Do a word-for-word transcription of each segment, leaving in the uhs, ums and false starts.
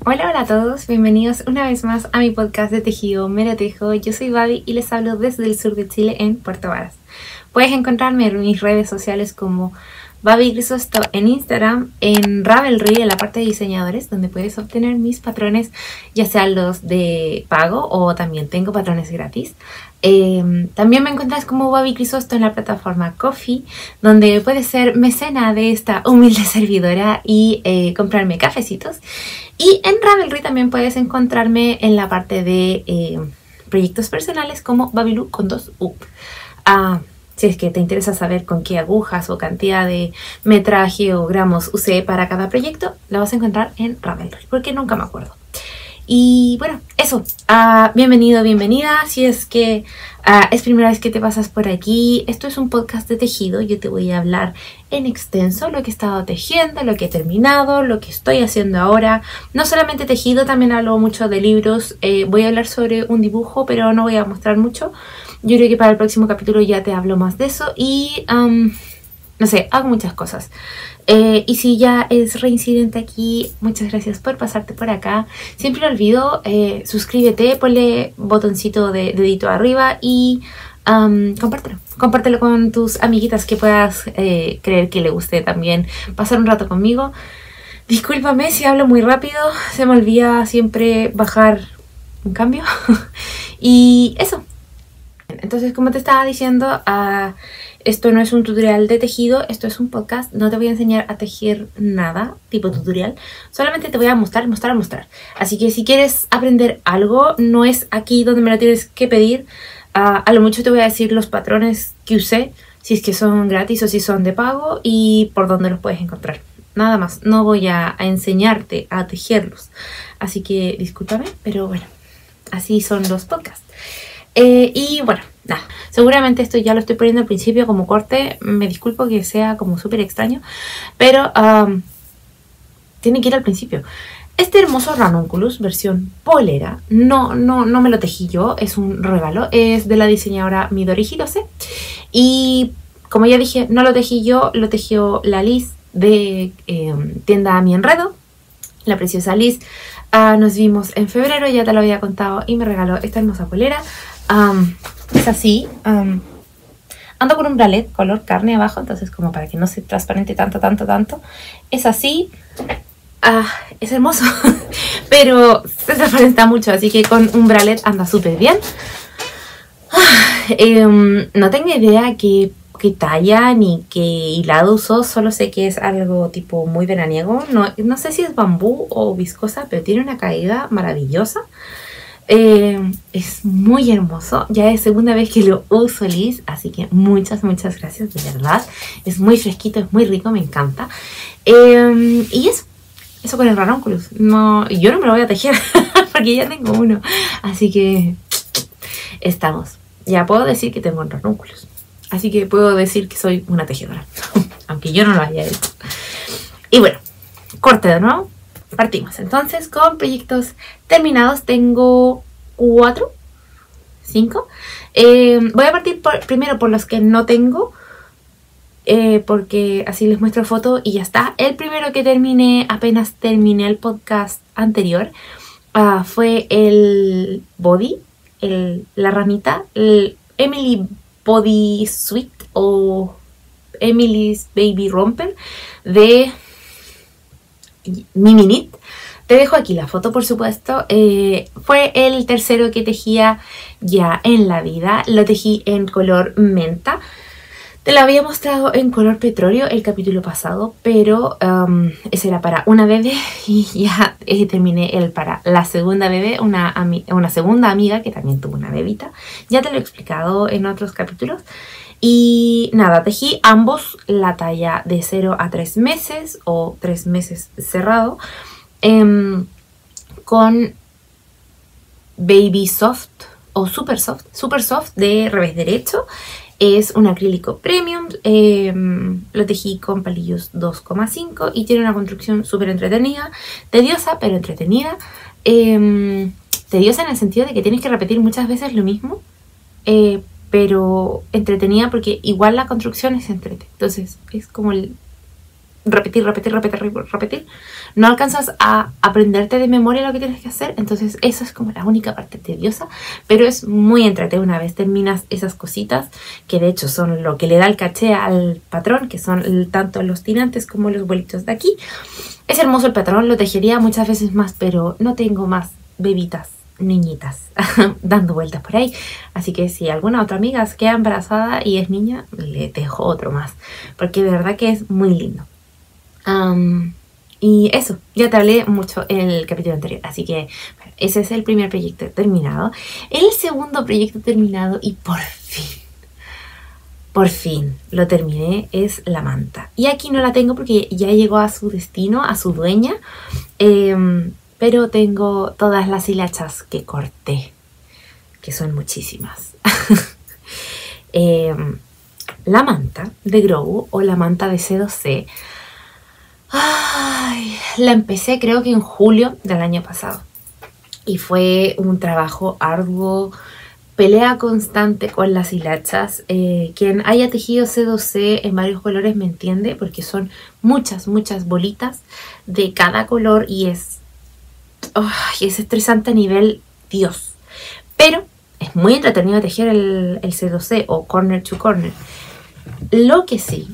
Hola, hola a todos, bienvenidos una vez más a mi podcast de tejido Me lo tejo. Yo soy Babi y les hablo desde el sur de Chile en Puerto Varas. Puedes encontrarme en mis redes sociales como Babi Grisosto en Instagram, en Ravelry en la parte de diseñadores, donde puedes obtener mis patrones, ya sean los de pago o también tengo patrones gratis. Eh, también me encuentras como Babi Grisosto en la plataforma Ko-fi, donde puedes ser mecena de esta humilde servidora y eh, comprarme cafecitos. Y en Ravelry también puedes encontrarme en la parte de eh, proyectos personales como Babilu con dos U. Ah, si es que te interesa saber con qué agujas o cantidad de metraje o gramos usé para cada proyecto, lo vas a encontrar en Ravelry, porque nunca me acuerdo. Y bueno, eso, uh, bienvenido, bienvenida, si es que uh, es primera vez que te pasas por aquí. Esto es un podcast de tejido, yo te voy a hablar en extenso lo que he estado tejiendo, lo que he terminado, lo que estoy haciendo ahora. No solamente tejido, también hablo mucho de libros, eh, voy a hablar sobre un dibujo, pero no voy a mostrar mucho. Yo creo que para el próximo capítulo ya te hablo más de eso y, um, no sé, hago muchas cosas. Eh, y si ya es reincidente aquí, muchas gracias por pasarte por acá. Siempre lo olvido, eh, suscríbete, ponle botoncito de dedito arriba y um, compártelo. Compártelo con tus amiguitas que puedas eh, creer que le guste también pasar un rato conmigo. Discúlpame si hablo muy rápido, se me olvida siempre bajar un cambio. Y eso. Entonces, como te estaba diciendo, uh, esto no es un tutorial de tejido, esto es un podcast. No te voy a enseñar a tejer nada, tipo tutorial. Solamente te voy a mostrar, mostrar, mostrar. Así que si quieres aprender algo, no es aquí donde me lo tienes que pedir. Uh, a lo mucho te voy a decir los patrones que usé, si es que son gratis o si son de pago y por dónde los puedes encontrar. Nada más, no voy a, a enseñarte a tejerlos. Así que discúlpame, pero bueno, así son los podcasts. Eh, y bueno, nada, seguramente esto ya lo estoy poniendo al principio como corte. Me disculpo que sea como súper extraño, pero um, tiene que ir al principio. Este hermoso ranunculus versión polera, no, no, no me lo tejí yo, es un regalo, es de la diseñadora Midori Hirose. Y como ya dije, no lo tejí yo, lo tejió la Liz de eh, tienda Mi Enredo, la preciosa Liz. Uh, nos vimos en febrero, ya te lo había contado, y me regaló esta hermosa polera. Um, es así, um, ando con un bralet color carne abajo, entonces como para que no se transparente tanto, tanto, tanto. Es así, uh, es hermoso, pero se transparenta mucho, así que con un bralet anda súper bien. Uh, um, no tengo idea qué, qué talla ni qué hilado usó, solo sé que es algo tipo muy veraniego. No, no sé si es bambú o viscosa, pero tiene una caída maravillosa. Eh, es muy hermoso, ya es segunda vez que lo uso, Liz, así que muchas, muchas gracias, de verdad. Es muy fresquito, es muy rico, me encanta. Eh, y eso, eso con el ranunculus. No, yo no me lo voy a tejer porque ya tengo uno, así que estamos. Ya puedo decir que tengo un ranunculus, así que puedo decir que soy una tejedora, aunque yo no lo haya hecho. Y bueno, corte de nuevo. Partimos entonces con proyectos terminados. Tengo cuatro, cinco. Eh, voy a partir por, primero por los que no tengo, eh, porque así les muestro foto y ya está. El primero que terminé, apenas terminé el podcast anterior, uh, fue el body, el, la ramita, el Emily Body Suite o Emily's Baby Romper de Mimi Knit. Te dejo aquí la foto, por supuesto. Eh, fue el tercero que tejía ya en la vida. Lo tejí en color menta. Te lo había mostrado en color petróleo el capítulo pasado, pero um, ese era para una bebé y ya eh, terminé el para la segunda bebé, una, una segunda amiga que también tuvo una bebita. Ya te lo he explicado en otros capítulos. Y nada, tejí ambos la talla de cero a tres meses o tres meses cerrado eh, con Baby Soft o Super Soft, Super Soft de revés derecho. Es un acrílico premium, eh, lo tejí con palillos dos coma cinco y tiene una construcción súper entretenida, tediosa pero entretenida. Eh, tediosa en el sentido de que tienes que repetir muchas veces lo mismo, eh, pero entretenida porque igual la construcción es entretenida. Entonces es como el, repetir, repetir, repetir, repetir, no alcanzas a aprenderte de memoria lo que tienes que hacer. Entonces eso es como la única parte tediosa, pero es muy entretenido una vez terminas esas cositas, que de hecho son lo que le da el caché al patrón, que son el, tanto los tirantes como los vuelitos de aquí. Es hermoso el patrón, lo tejería muchas veces más, pero no tengo más bebitas, niñitas dando vueltas por ahí, así que si alguna otra amiga queda embarazada y es niña, le dejo otro más, porque de verdad que es muy lindo. Um, y eso, ya te hablé mucho en el capítulo anterior, así que bueno, ese es el primer proyecto terminado. El segundo proyecto terminado, y por fin, por fin lo terminé, es la manta. Y aquí no la tengo porque ya llegó a su destino, a su dueña, eh, pero tengo todas las hilachas que corté, que son muchísimas. eh, la manta de Grow o la manta de C dos C, ay, la empecé creo que en julio del año pasado. Y fue un trabajo arduo, pelea constante con las hilachas. Eh, quien haya tejido C dos C en varios colores me entiende, porque son muchas, muchas bolitas de cada color y es, oh, es estresante a nivel Dios. Pero es muy entretenido tejer el, el C dos C o corner to corner. Lo que sí,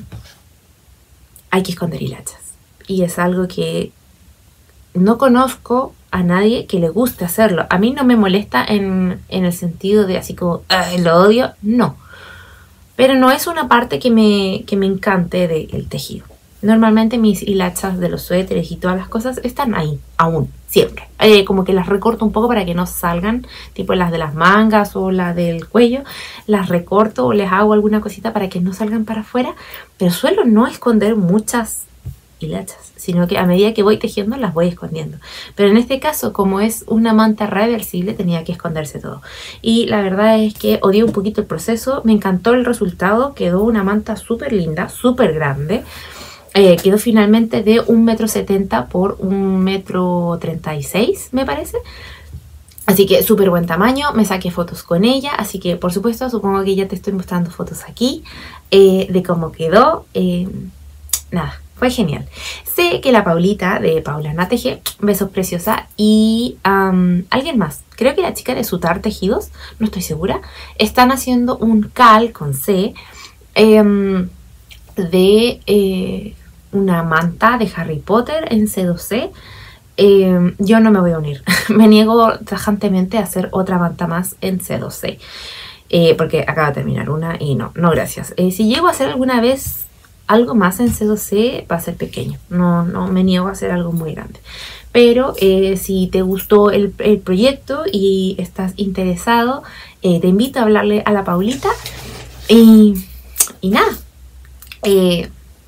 hay que esconder hilachas. Y es algo que no conozco a nadie que le guste hacerlo. A mí no me molesta en, en el sentido de así como, lo odio, no. Pero no es una parte que me, que me encante del tejido. Normalmente mis hilachas de los suéteres y todas las cosas están ahí, aún, siempre. Eh, como que las recorto un poco para que no salgan, tipo las de las mangas o las del cuello. Las recorto o les hago alguna cosita para que no salgan para afuera. Pero suelo no esconder muchas hilachas, sino que a medida que voy tejiendo las voy escondiendo. Pero en este caso, como es una manta reversible, tenía que esconderse todo. Y la verdad es que odié un poquito el proceso. Me encantó el resultado. Quedó una manta súper linda, súper grande. Eh, quedó finalmente de un metro setenta por un metro treinta y seis, me parece. Así que súper buen tamaño. Me saqué fotos con ella. Así que, por supuesto, supongo que ya te estoy mostrando fotos aquí eh, de cómo quedó. Eh, nada, fue genial. Sé que la Paulita de Paula Teje, besos preciosa, y um, alguien más, creo que la chica de Sutar Tejidos, no estoy segura, están haciendo un cal con C eh, de eh, una manta de Harry Potter en C dos C. Eh, yo no me voy a unir. Me niego tajantemente a hacer otra manta más en C dos C. Eh, porque acaba de terminar una y no, no gracias. Eh, si llego a hacer alguna vez algo más en C dos C, va a ser pequeño. No, no me niego a hacer algo muy grande. Pero eh, si te gustó el, el proyecto y estás interesado, eh, te invito a hablarle a la Paulita. Y, y nada. Eh,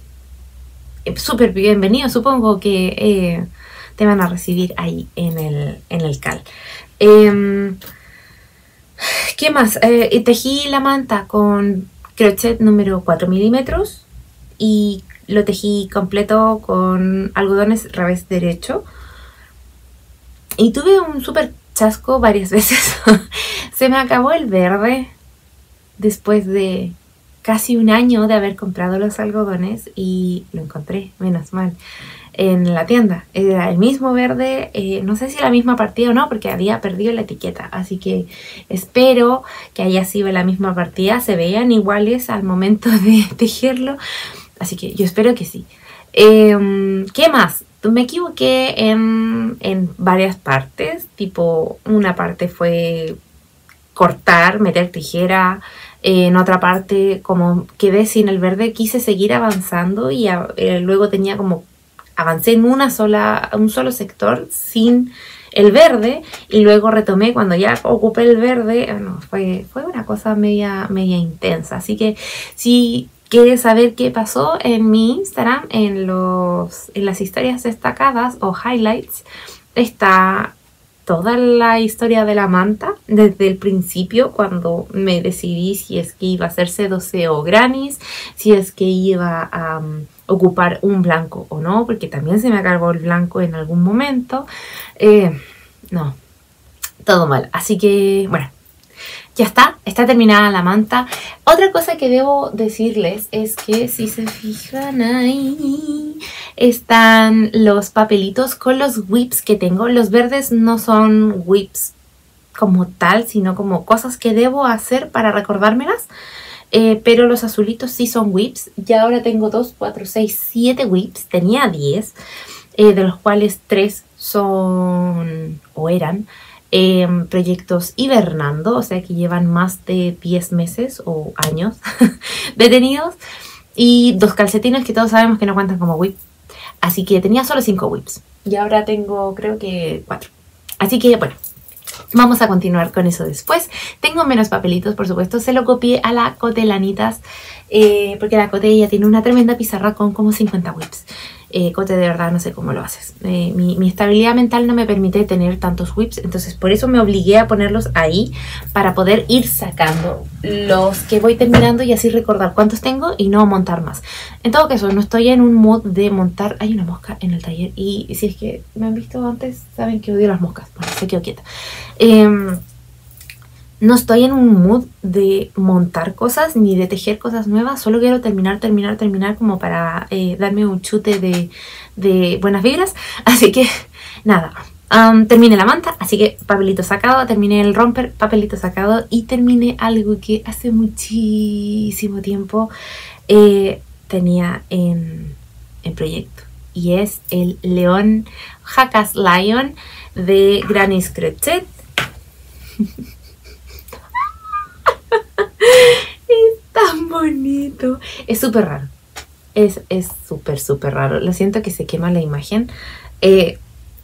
súper bienvenido. Supongo que eh, te van a recibir ahí en el, en el cal. Eh, ¿Qué más? Eh, tejí la manta con crochet número cuatro milímetros. Y lo tejí completo con algodones revés derecho. Y tuve un súper chasco varias veces. Se me acabó el verde después de casi un año de haber comprado los algodones. Y lo encontré, menos mal, en la tienda. Era el mismo verde, eh, no sé si la misma partida o no, porque había perdido la etiqueta. Así que espero que haya sido la misma partida. Se veían iguales al momento de tejerlo. Así que yo espero que sí. Eh, ¿Qué más? Me equivoqué en, en varias partes. Tipo, una parte fue cortar, meter tijera. Eh, en otra parte, como quedé sin el verde, quise seguir avanzando. Y a, eh, luego tenía como... Avancé en una sola, un solo sector sin el verde. Y luego retomé cuando ya ocupé el verde. No, fue, fue una cosa media, media intensa. Así que si... ¿quieres saber qué pasó en mi Instagram? En, los, en las historias destacadas o highlights está toda la historia de la manta desde el principio, cuando me decidí si es que iba a hacer C dos C o Granny's, si es que iba a um, ocupar un blanco o no, porque también se me acabó el blanco en algún momento. Eh, no, todo mal. Así que, bueno. ya está, está terminada la manta. Otra cosa que debo decirles es que si se fijan ahí, están los papelitos con los whips que tengo. Los verdes no son whips como tal, sino como cosas que debo hacer para recordármelas. Eh, pero los azulitos sí son whips. Ya ahora tengo dos, cuatro, seis, siete whips. Tenía diez, eh, de los cuales tres son o eran Eh, proyectos hibernando, o sea que llevan más de diez meses o años detenidos, y dos calcetines que todos sabemos que no cuentan como whip, así que tenía solo cinco whips y ahora tengo creo que cuatro, así que bueno, vamos a continuar con eso después. Tengo menos papelitos, por supuesto, se lo copié a la Cote Lanitas, eh, porque la Cote ella tiene una tremenda pizarra con como cincuenta whips. Eh, Cote, de verdad no sé cómo lo haces. Eh, mi, mi estabilidad mental no me permite tener tantos whips, entonces por eso me obligué a ponerlos ahí para poder ir sacando los que voy terminando y así recordar cuántos tengo y no montar más. En todo caso, no estoy en un mood de montar. Hay una mosca en el taller y si es que me han visto antes saben que odio las moscas. Bueno, se quedó quieta. Eh, No estoy en un mood de montar cosas ni de tejer cosas nuevas. Solo quiero terminar, terminar, terminar como para eh, darme un chute de, de buenas vibras. Así que nada, um, terminé la manta, así que papelito sacado. Terminé el romper, papelito sacado. Y terminé algo que hace muchísimo tiempo eh, tenía en, en proyecto. Y es el León Jackass Lion de Granny's Crochet. Es tan bonito. Es súper raro. Es es súper, súper raro. Lo siento que se quema la imagen. Eh,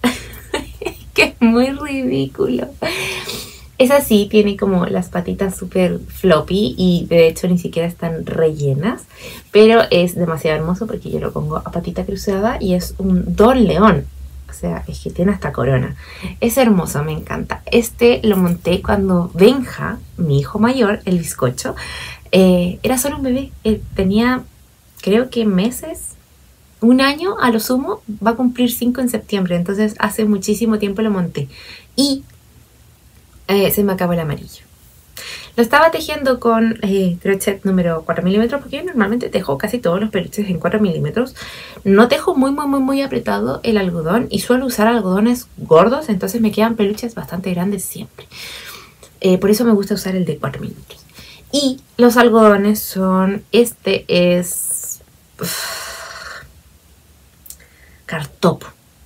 que es muy ridículo. Es así, tiene como las patitas súper floppy y de hecho ni siquiera están rellenas. Pero es demasiado hermoso porque yo lo pongo a patita cruzada y es un Don León. O sea, es que tiene hasta corona. Es hermoso, me encanta. Este lo monté cuando Benja, mi hijo mayor, el bizcocho, eh, era solo un bebé. Él tenía, creo que meses, un año a lo sumo. Va a cumplir cinco en septiembre. Entonces hace muchísimo tiempo lo monté. Y eh, se me acabó el amarillo. Lo estaba tejiendo con eh, crochet número cuatro milímetros, porque yo normalmente tejo casi todos los peluches en cuatro milímetros. No tejo muy, muy, muy, muy apretado el algodón y suelo usar algodones gordos, entonces me quedan peluches bastante grandes siempre. Eh, por eso me gusta usar el de cuatro milímetros. Y los algodones son, este es uf, Cartopo.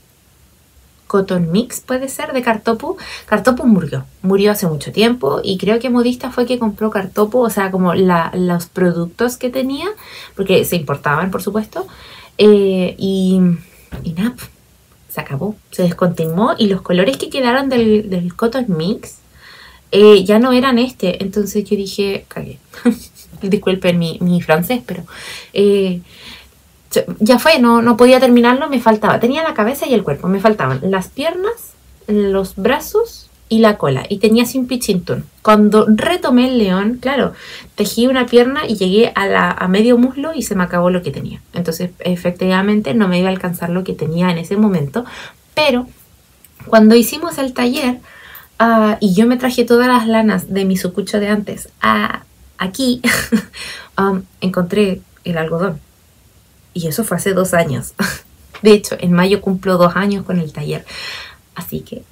Cotton Mix puede ser de Cartopo. Cartopo murió, murió hace mucho tiempo y creo que Modista fue que compró Cartopo, o sea, como la, los productos que tenía, porque se importaban, por supuesto, eh, y, y nada, se acabó, se descontinuó y los colores que quedaron del, del Cotton Mix eh, ya no eran este, entonces yo dije, cagué, disculpen mi, mi francés, pero... Eh, ya fue, no, no podía terminarlo, me faltaba, tenía la cabeza y el cuerpo, me faltaban las piernas, los brazos y la cola, y tenía sin pichintún. Cuando retomé el león, claro, tejí una pierna y llegué a, la, a medio muslo y se me acabó lo que tenía. Entonces efectivamente no me iba a alcanzar lo que tenía en ese momento, pero cuando hicimos el taller uh, y yo me traje todas las lanas de mi sucucho de antes a aquí, um, encontré el algodón. Y eso fue hace dos años. De hecho, en mayo cumplo dos años con el taller. Así que...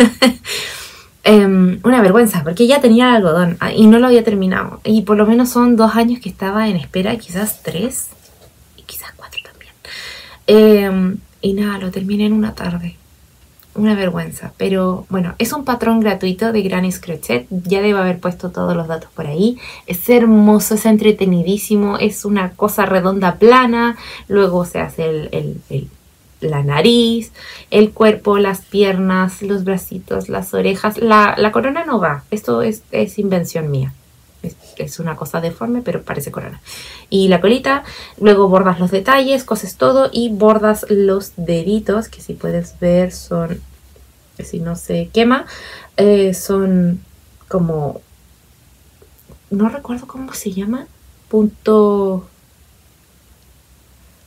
um, una vergüenza, porque ya tenía el algodón y no lo había terminado. Y por lo menos son dos años que estaba en espera, quizás tres. Y quizás cuatro también. Um, y nada, lo terminé en una tarde. Una vergüenza. Pero bueno, es un patrón gratuito de Granny's Crochet. Ya debo haber puesto todos los datos por ahí. Es hermoso, es entretenidísimo. Es una cosa redonda plana. Luego se hace el, el, el, la nariz, el cuerpo, las piernas, los bracitos, las orejas. La, la corona no va. Esto es, es invención mía. Es, es una cosa deforme, pero parece corona. Y la colita, luego bordas los detalles, coses todo y bordas los deditos, que si puedes ver son, si no se quema, eh, son como, no recuerdo cómo se llama, punto,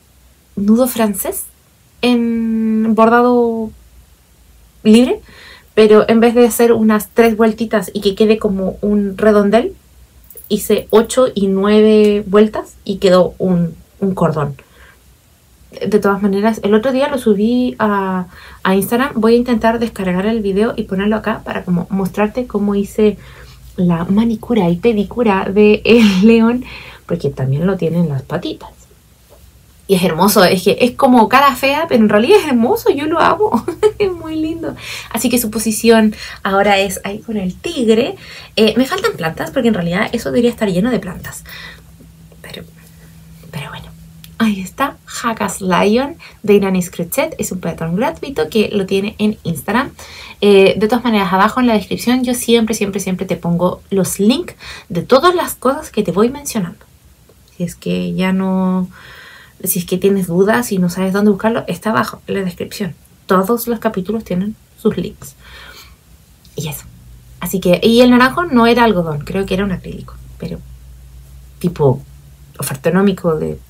nudo francés en bordado libre. pero en vez de hacer unas tres vueltitas y que quede como un redondel, hice ocho y nueve vueltas y quedó un, un cordón. De todas maneras, el otro día lo subí a, a Instagram. Voy a intentar descargar el video y ponerlo acá para como mostrarte cómo hice la manicura y pedicura de el león, porque también lo tiene en las patitas. Y es hermoso, es que es como cara fea, pero en realidad es hermoso, yo lo amo. Es muy lindo. Así que su posición ahora es ahí con el tigre. Eh, me faltan plantas, porque en realidad eso debería estar lleno de plantas. Pero, pero bueno. Ahí está, Hagas Lion de Iranis Crochet. Es un patrón gratuito que lo tiene en Instagram. Eh, de todas maneras, abajo en la descripción yo siempre, siempre, siempre te pongo los links de todas las cosas que te voy mencionando. Si es que ya no... Si es que tienes dudas y no sabes dónde buscarlo, está abajo en la descripción. Todos los capítulos tienen sus links. Y eso. Así que... Y el naranjo no era algodón, creo que era un acrílico. Pero tipo ofertonómico de...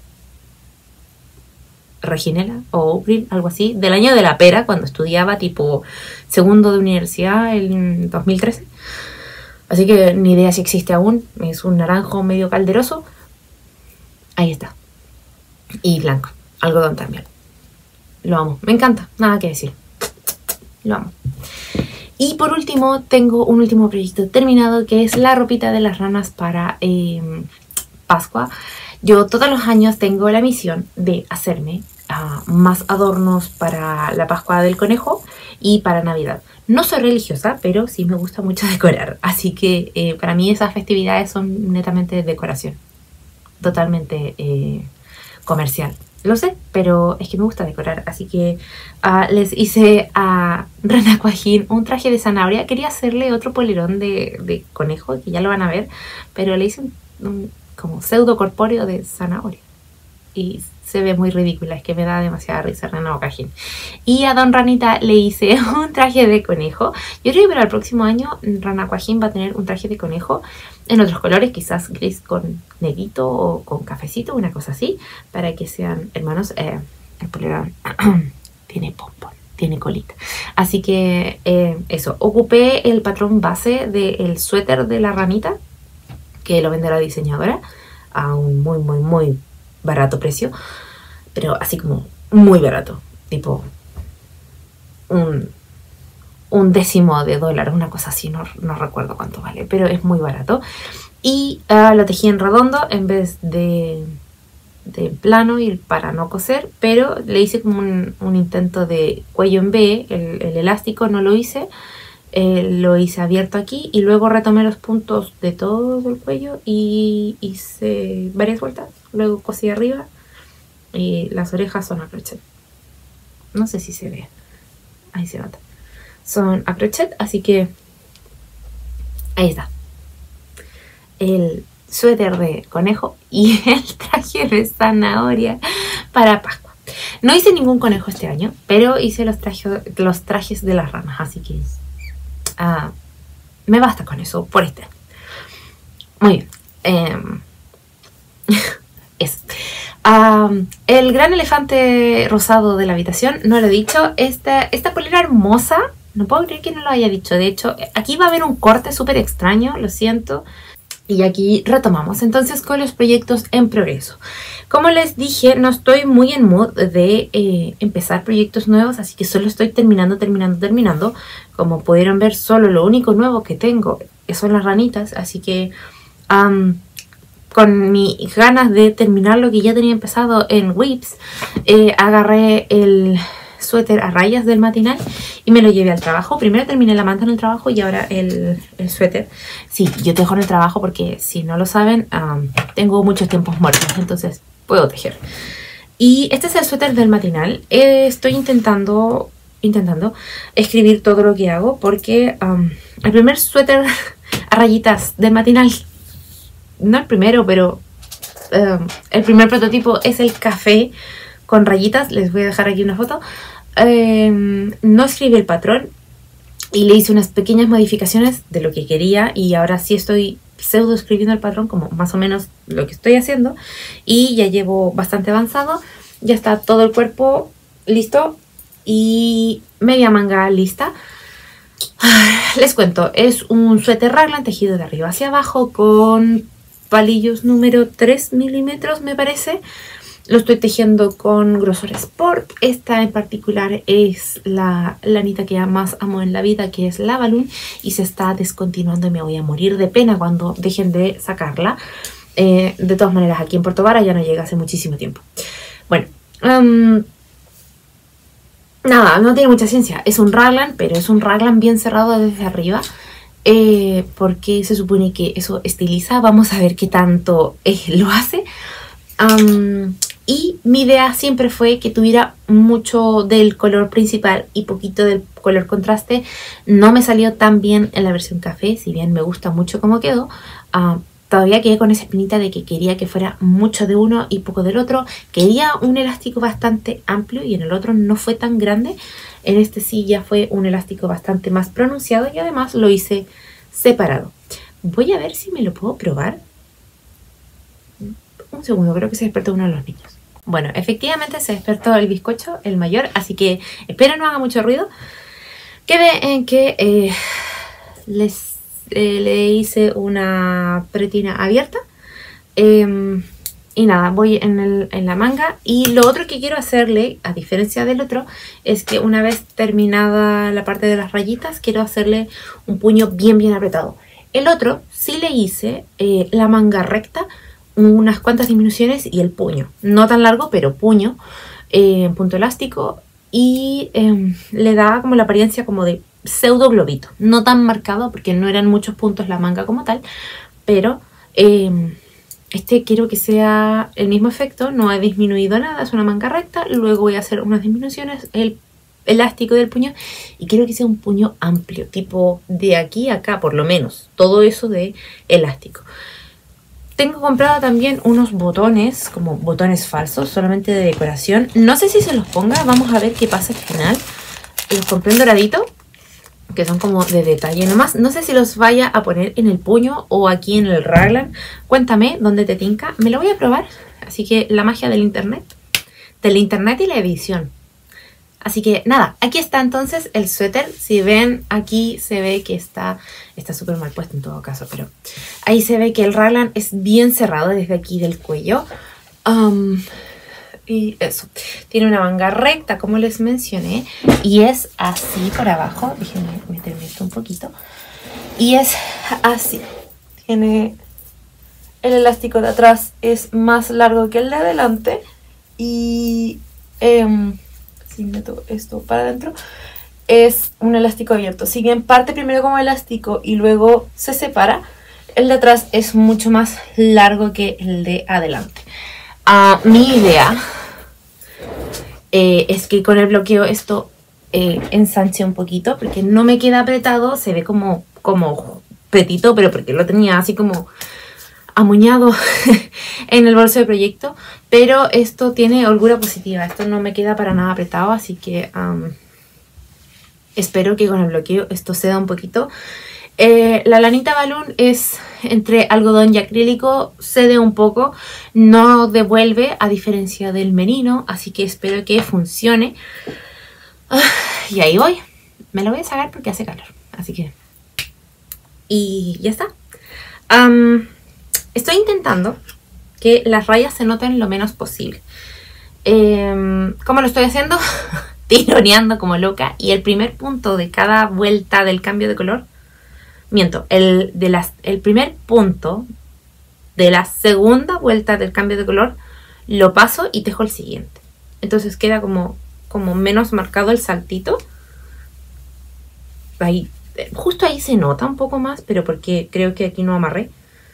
Reginela o Obril, algo así, del año de la pera, cuando estudiaba tipo segundo de universidad en dos mil trece. Así que ni idea si existe aún. Es un naranjo medio calderoso. Ahí está. Y blanco, algodón también. Lo amo, me encanta, nada que decir. Lo amo. Y por último tengo un último proyecto terminado, que es la ropita de las ranas para eh, Pascua. Yo todos los años tengo la misión de hacerme uh, más adornos para la Pascua del Conejo y para Navidad. No soy religiosa, pero sí me gusta mucho decorar. Así que eh, para mí esas festividades son netamente decoración. Totalmente eh, comercial. Lo sé, pero es que me gusta decorar. Así que uh, les hice a Rana Coajín un traje de zanahoria. Quería hacerle otro polerón de, de conejo, que ya lo van a ver. Pero le hice un... un como pseudo corpóreo de zanahoria y se ve muy ridícula, es que me da demasiada risa Rana Coajín. Y a Don Ranita le hice un traje de conejo. Yo creo que para el próximo año Rana Coajín va a tener un traje de conejo en otros colores, quizás gris con negrito o con cafecito, una cosa así, para que sean hermanos. Eh, el polerón tiene pompón, tiene colita, así que eh, eso, ocupé el patrón base del suéter de la ranita, que lo vende la diseñadora a un muy, muy, muy barato precio. Pero así como muy barato. Tipo un, un décimo de dólar, una cosa así. No, no recuerdo cuánto vale, pero es muy barato. Y uh, lo tejí en redondo en vez de, de plano y para no coser. Pero le hice como un, un intento de cuello en V. El, el elástico no lo hice. Eh, lo hice abierto aquí y luego retomé los puntos de todo el cuello y hice varias vueltas. Luego cosí arriba y las orejas son a crochet. No sé si se ve, ahí se nota. Son a crochet, así que ahí está. El suéter de conejo y el traje de zanahoria para Pascua. No hice ningún conejo este año, pero hice los, traje, los trajes de las ranas, así que... Uh, me basta con eso por este. Muy bien. Eh, es. Um, el gran elefante rosado de la habitación, no lo he dicho. Esta, esta polera hermosa, no puedo creer que no lo haya dicho. De hecho, aquí va a haber un corte súper extraño, lo siento. Y aquí retomamos entonces con los proyectos en progreso. Como les dije, no estoy muy en mood de eh, empezar proyectos nuevos, así que solo estoy terminando, terminando, terminando. Como pudieron ver, solo lo único nuevo que tengo son las ranitas, así que um, con mis ganas de terminar lo que ya tenía empezado en Whips, eh, agarré el suéter a rayas del matinal y me lo llevé al trabajo. Primero terminé la manta en el trabajo y ahora el, el suéter. Sí, yo tejo en el trabajo porque si no lo saben, um, tengo muchos tiempos muertos, entonces puedo tejer. Y este es el suéter del matinal. Eh, estoy intentando, intentando escribir todo lo que hago porque um, el primer suéter a rayitas del matinal, no el primero, pero um, el primer prototipo es el café con rayitas. Les voy a dejar aquí una foto. Eh, no escribí el patrón y le hice unas pequeñas modificaciones de lo que quería y ahora sí estoy pseudo escribiendo el patrón, como más o menos lo que estoy haciendo, y ya llevo bastante avanzado. Ya está todo el cuerpo listo y media manga lista. Les cuento, es un suéter raglan tejido de arriba hacia abajo con palillos número tres milímetros, me parece. Lo estoy tejiendo con grosor Sport. Esta en particular es la lanita que más amo en la vida, que es la Balloon, y se está descontinuando y me voy a morir de pena cuando dejen de sacarla. Eh, de todas maneras, aquí en Puerto Vara ya no llega hace muchísimo tiempo. Bueno, um, nada, no tiene mucha ciencia. Es un raglan, pero es un raglan bien cerrado desde arriba. Eh, porque se supone que eso estiliza. Vamos a ver qué tanto eh, lo hace. Um, y mi idea siempre fue que tuviera mucho del color principal y poquito del color contraste. No me salió tan bien en la versión café, si bien me gusta mucho cómo quedó. Uh, todavía quedé con esa espinita de que quería que fuera mucho de uno y poco del otro. Quería un elástico bastante amplio y en el otro no fue tan grande. En este sí ya fue un elástico bastante más pronunciado y además lo hice separado. Voy a ver si me lo puedo probar. Un segundo, creo que se despertó uno de los niños. Bueno, efectivamente se despertó el bizcocho, el mayor, así que espero no haga mucho ruido. Quedé en que eh, les, eh, le hice una pretina abierta. Eh, y nada, voy en, el, en la manga. Y lo otro que quiero hacerle, a diferencia del otro, es que una vez terminada la parte de las rayitas, quiero hacerle un puño bien bien apretado. El otro sí le hice eh, la manga recta, unas cuantas disminuciones y el puño, no tan largo, pero puño en eh, punto elástico, y eh, le daba como la apariencia como de pseudo globito, no tan marcado porque no eran muchos puntos la manga como tal, pero eh, este quiero que sea el mismo efecto. No he disminuido nada, es una manga recta. Luego voy a hacer unas disminuciones, el elástico del puño, y quiero que sea un puño amplio, tipo de aquí a acá por lo menos, todo eso de elástico. Tengo comprado también unos botones, como botones falsos, solamente de decoración. No sé si se los ponga, vamos a ver qué pasa al final. Los compré en doradito, que son como de detalle nomás. No sé si los vaya a poner en el puño o aquí en el raglan. Cuéntame dónde te tinca. Me lo voy a probar. Así que la magia del internet. Del internet y la edición. Así que nada, aquí está entonces el suéter. Si ven, aquí se ve que está está súper mal puesto en todo caso, pero ahí se ve que el raglan es bien cerrado desde aquí del cuello. Um, y eso, tiene una manga recta, como les mencioné, y es así por abajo. Déjenme meterme esto un poquito. Y es así. Tiene el elástico de atrás, es más largo que el de adelante. Y... Eh, si meto esto para adentro, es un elástico abierto. Si bien parte primero como elástico y luego se separa, el de atrás es mucho más largo que el de adelante. Uh, mi idea eh, es que con el bloqueo esto eh, ensanche un poquito, porque no me queda apretado, se ve como, como petito, pero porque lo tenía así como amuñado en el bolso de proyecto. Pero esto tiene holgura positiva, esto no me queda para nada apretado, así que um, espero que con el bloqueo esto ceda un poquito. Eh, la lanita Balloon es entre algodón y acrílico, cede un poco, no devuelve a diferencia del merino, así que espero que funcione. Uh, y ahí voy, me lo voy a sacar porque hace calor, así que... Y ya está. Um, estoy intentando que las rayas se noten lo menos posible. Eh, ¿Cómo lo estoy haciendo? Tironeando como loca. Y el primer punto de cada vuelta del cambio de color, miento, el, de las, el primer punto de la segunda vuelta del cambio de color lo paso y tejo el siguiente. Entonces queda como, como menos marcado el saltito. Ahí, justo ahí se nota un poco más, pero porque creo que aquí no amarré.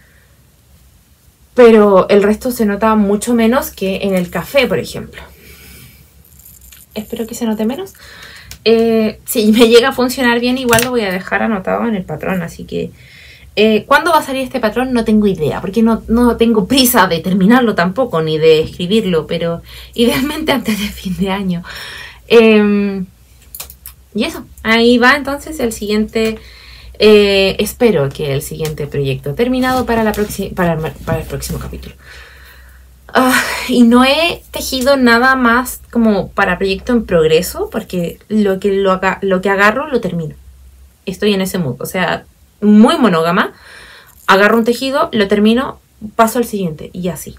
Pero el resto se nota mucho menos que en el café, por ejemplo. Espero que se note menos. Eh, si me llega a funcionar bien, igual lo voy a dejar anotado en el patrón. Así que, eh, ¿cuándo va a salir este patrón? No tengo idea, porque no, no tengo prisa de terminarlo tampoco, ni de escribirlo. Pero idealmente antes de fin de año. Eh, y eso, ahí va entonces el siguiente... Eh, espero que el siguiente proyecto terminado para, la para, para el próximo capítulo. Uh, y no he tejido nada más como para proyecto en progreso, porque lo que, lo, lo que agarro lo termino. estoy en ese mood, o sea, muy monógama. Agarro un tejido, lo termino, paso al siguiente y así.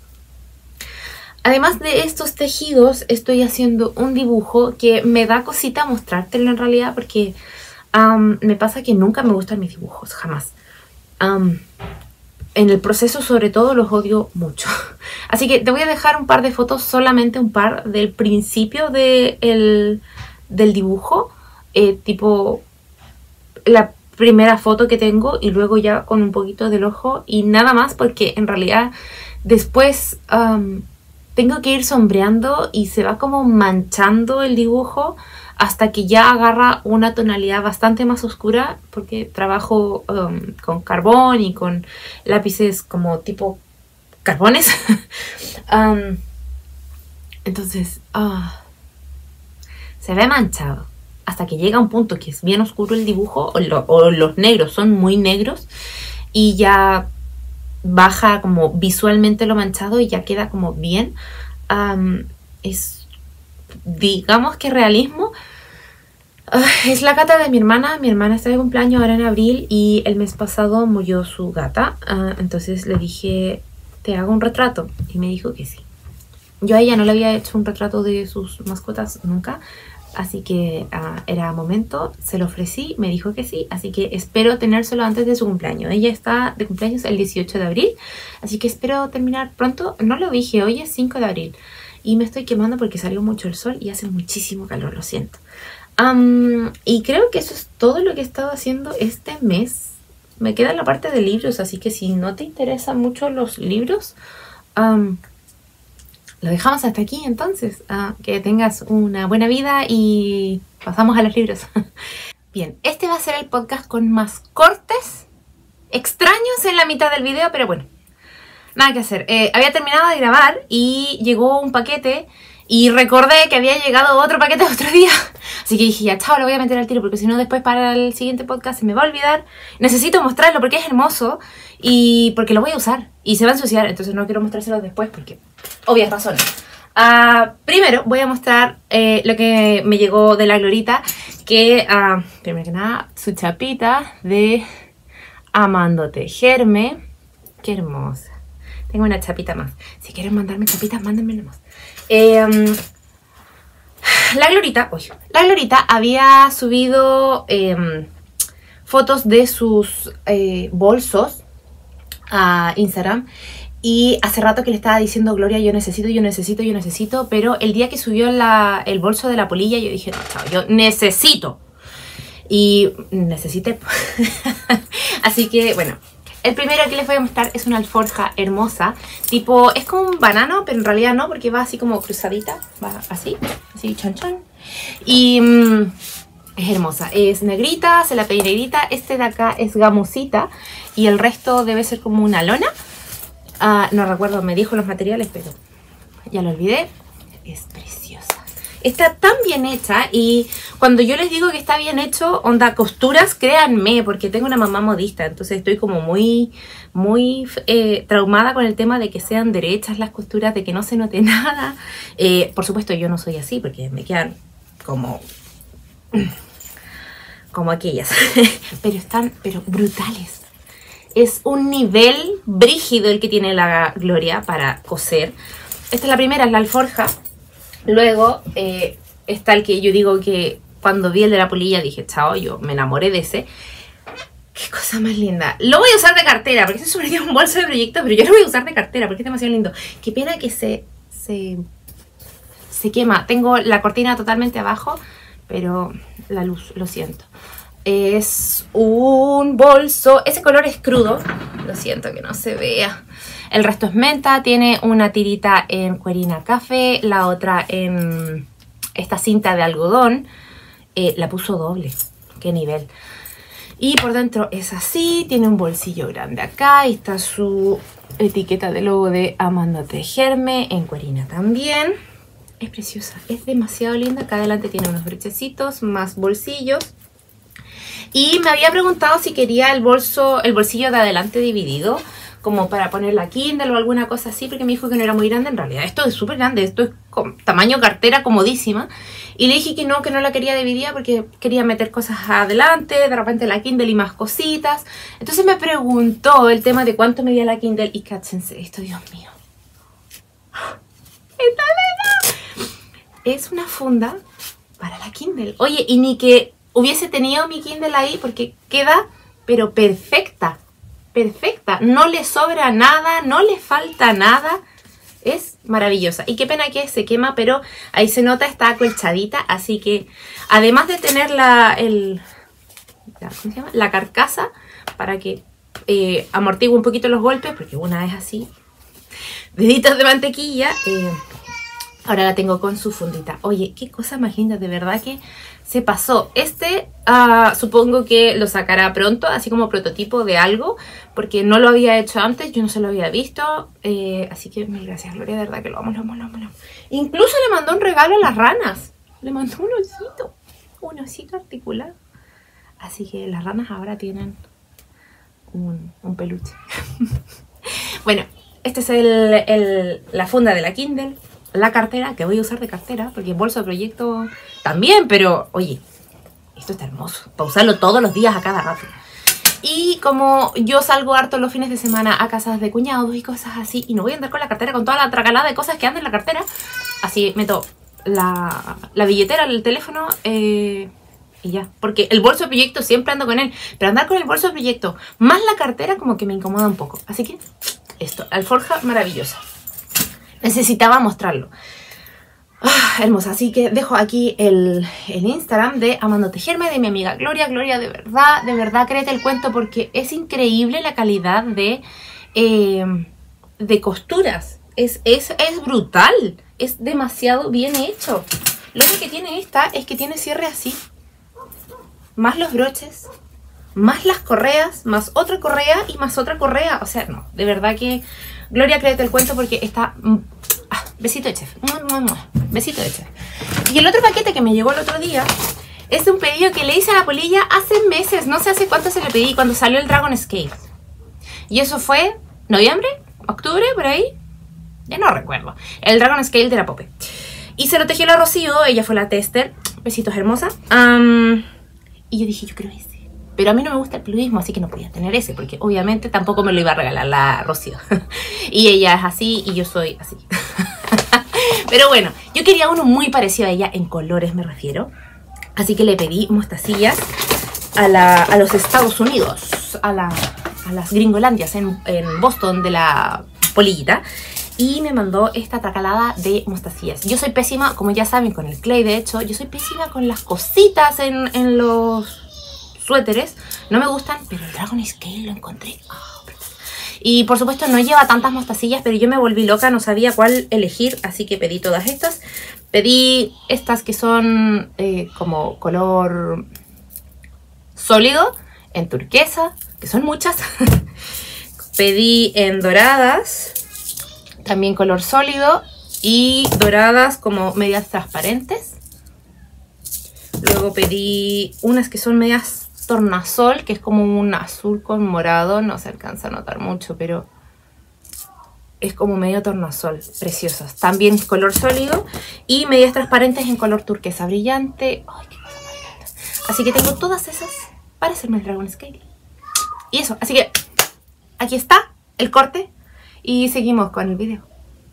Además de estos tejidos, estoy haciendo un dibujo que me da cosita mostrártelo en realidad, porque um, me pasa que nunca me gustan mis dibujos, jamás. Um, en el proceso, sobre todo, los odio mucho. Así que te voy a dejar un par de fotos, solamente un par, del principio de el, del dibujo, eh, tipo la primera foto que tengo y luego ya con un poquito del ojo y nada más, porque en realidad después um, tengo que ir sombreando y se va como manchando el dibujo hasta que ya agarra una tonalidad bastante más oscura, porque trabajo um, con carbón y con lápices como tipo carbones. um, entonces uh, se ve manchado hasta que llega un punto que es bien oscuro el dibujo, o, lo, o los negros son muy negros y ya baja como visualmente lo manchado y ya queda como bien. Um, es, digamos que realismo. Uh, es la gata de mi hermana. Mi hermana está de cumpleaños ahora en abril y el mes pasado murió su gata. Uh, entonces le dije, te hago un retrato, y me dijo que sí. Yo a ella no le había hecho un retrato de sus mascotas nunca. Así que uh, era momento, se lo ofrecí, me dijo que sí, así que espero tenérselo antes de su cumpleaños. Ella está de cumpleaños el dieciocho de abril, así que espero terminar pronto. No lo dije, hoy es cinco de abril y me estoy quemando porque salió mucho el sol y hace muchísimo calor, lo siento. Um, y creo que eso es todo lo que he estado haciendo este mes. Me queda la parte de libros, así que si no te interesan mucho los libros, um, lo dejamos hasta aquí entonces. Uh, que tengas una buena vida y pasamos a los libros. Bien, este va a ser el podcast con más cortes extraños en la mitad del video, pero bueno, nada que hacer. Eh, había terminado de grabar y llegó un paquete y recordé que había llegado otro paquete otro día. Así que dije, ya, chao, lo voy a meter al tiro porque si no después para el siguiente podcast se me va a olvidar. Necesito mostrarlo porque es hermoso y porque lo voy a usar y se va a ensuciar, entonces no quiero mostrárselo después porque obvias razones. Uh, primero voy a mostrar eh, lo que me llegó de la Glorita, que uh, primero que nada su chapita de Amando Tejerme. Qué hermosa. Tengo una chapita más. Si quieren mandarme chapitas, mándenme nomás. Eh, um, la Glorita, uy, la Glorita había subido eh, fotos de sus eh, bolsos a Instagram. Y hace rato que le estaba diciendo, Gloria, yo necesito, yo necesito, yo necesito. Pero el día que subió la, el bolso de la polilla, yo dije, no, chao, yo necesito. Y necesité. Así que, bueno, el primero que les voy a mostrar es una alforja hermosa. Tipo, es como un banano, pero en realidad no, porque va así como cruzadita. Va así, así, chan chan. Y mmm, es hermosa. Es negrita, se la pedí negrita. Este de acá es gamosita. Y el resto debe ser como una lona. Uh, no recuerdo, me dijo los materiales, pero ya lo olvidé. Es preciosa. Está tan bien hecha y cuando yo les digo que está bien hecho, onda costuras, créanme, porque tengo una mamá modista, entonces estoy como muy, muy eh, traumada con el tema de que sean derechas las costuras, de que no se note nada. Eh, por supuesto yo no soy así porque me quedan como, como aquellas, pero están pero brutales. Es un nivel brígido el que tiene la Gloria para coser. Esta es la primera, es la alforja. Luego eh, está el que yo digo que cuando vi el de la polilla dije, chao, yo me enamoré de ese. Qué cosa más linda. Lo voy a usar de cartera, porque eso es un bolso de proyecto, pero yo lo voy a usar de cartera porque es demasiado lindo. Qué pena que se, se, se quema. Tengo la cortina totalmente abajo, pero la luz, lo siento. Es un bolso, ese color es crudo, lo siento que no se vea. El resto es menta, tiene una tirita en cuerina café, la otra en esta cinta de algodón. Eh, la puso doble, qué nivel. Y por dentro es así, tiene un bolsillo grande acá, y está su etiqueta de logo de Amando Tejerme, en cuerina también. Es preciosa, es demasiado linda, acá adelante tiene unos brochecitos, más bolsillos. Y me había preguntado si quería el bolso, el bolsillo de adelante dividido como para poner la Kindle o alguna cosa así, porque me dijo que no era muy grande. En realidad esto es súper grande, esto es con tamaño cartera comodísima. Y le dije que no, que no la quería dividida porque quería meter cosas adelante, de repente la Kindle y más cositas. Entonces me preguntó el tema de cuánto medía la Kindle y cáchense esto, Dios mío. ¡Esta nena! Es una funda para la Kindle. Oye, y ni que hubiese tenido mi Kindle ahí porque queda, pero perfecta. Perfecta. No le sobra nada, no le falta nada. Es maravillosa. Y qué pena que se quema, pero ahí se nota, está acolchadita. Así que, además de tener la, el, la, ¿cómo se llama? La carcasa para que eh, amortigue un poquito los golpes, porque una es así, deditos de mantequilla, eh, ahora la tengo con su fundita. Oye, qué cosa más linda, de verdad que se pasó. Este uh, supongo que lo sacará pronto, así como prototipo de algo, porque no lo había hecho antes, yo no se lo había visto. Eh, así que mil gracias, Gloria, de verdad que lo amo, lo amo, lo amo, lo amo. Incluso le mandó un regalo a las ranas. Le mandó un osito, un osito articulado. Así que las ranas ahora tienen un, un peluche. Bueno, esta es el, el, la funda de la Kindle. La cartera, que voy a usar de cartera, porque bolso de proyecto también, pero oye, esto está hermoso, para usarlo todos los días a cada rato. Y como yo salgo harto los fines de semana a casas de cuñados y cosas así, y no voy a andar con la cartera con toda la tracalada de cosas que andan en la cartera, así meto la, la billetera, el teléfono, eh, y ya. Porque el bolso de proyecto siempre ando con él, pero andar con el bolso de proyecto más la cartera como que me incomoda un poco. Así que esto, alforja maravillosa. Necesitaba mostrarlo. Ah, hermosa. Así que dejo aquí el, el Instagram de Amando Tejerme, de mi amiga Gloria. Gloria, de verdad, de verdad, créete el cuento porque es increíble la calidad de, eh, de costuras. Es, es, es brutal. Es demasiado bien hecho. Lo que tiene esta es que tiene cierre así. Más los broches, más las correas, más otra correa y más otra correa. O sea, no, de verdad que... Gloria, créete el cuento porque está... Ah, besito de chef. Besito de chef. Y el otro paquete que me llegó el otro día es de un pedido que le hice a la Polilla hace meses. No sé hace cuánto se le pedí, cuando salió el Dragon Scale. Y eso fue noviembre, octubre, por ahí. Ya no recuerdo. El Dragon Scale de la Pope. Y se lo tejió la Rocío, ella fue la tester. Besitos, hermosa. Um, y yo dije, yo quiero ese. Pero a mí no me gusta el pluvismo, así que no podía tener ese, porque obviamente tampoco me lo iba a regalar la Rocío. Y ella es así y yo soy así. Pero bueno, yo quería uno muy parecido a ella, en colores me refiero. Así que le pedí mostacillas a, la, a los Estados Unidos, a, la, a las Gringolandias en, en Boston de la Polillita. Y me mandó esta tracalada de mostacillas. Yo soy pésima, como ya saben, con el clay, de hecho. Yo soy pésima con las cositas en, en los... suéteres, no me gustan, pero el Dragon Scale lo encontré. Oh, y por supuesto no lleva tantas mostacillas, pero yo me volví loca, no sabía cuál elegir, así que pedí todas estas. Pedí estas que son eh, como color sólido, en turquesa, que son muchas. Pedí en doradas, también color sólido, y doradas como medias transparentes. Luego pedí unas que son medias tornasol, que es como un azul con morado, no se alcanza a notar mucho, pero es como medio tornasol, preciosas. También color sólido y medias transparentes en color turquesa brillante. Ay, qué cosa más linda. Así que tengo todas esas para hacerme el Dragon Scale. Y eso, así que aquí está el corte y seguimos con el video.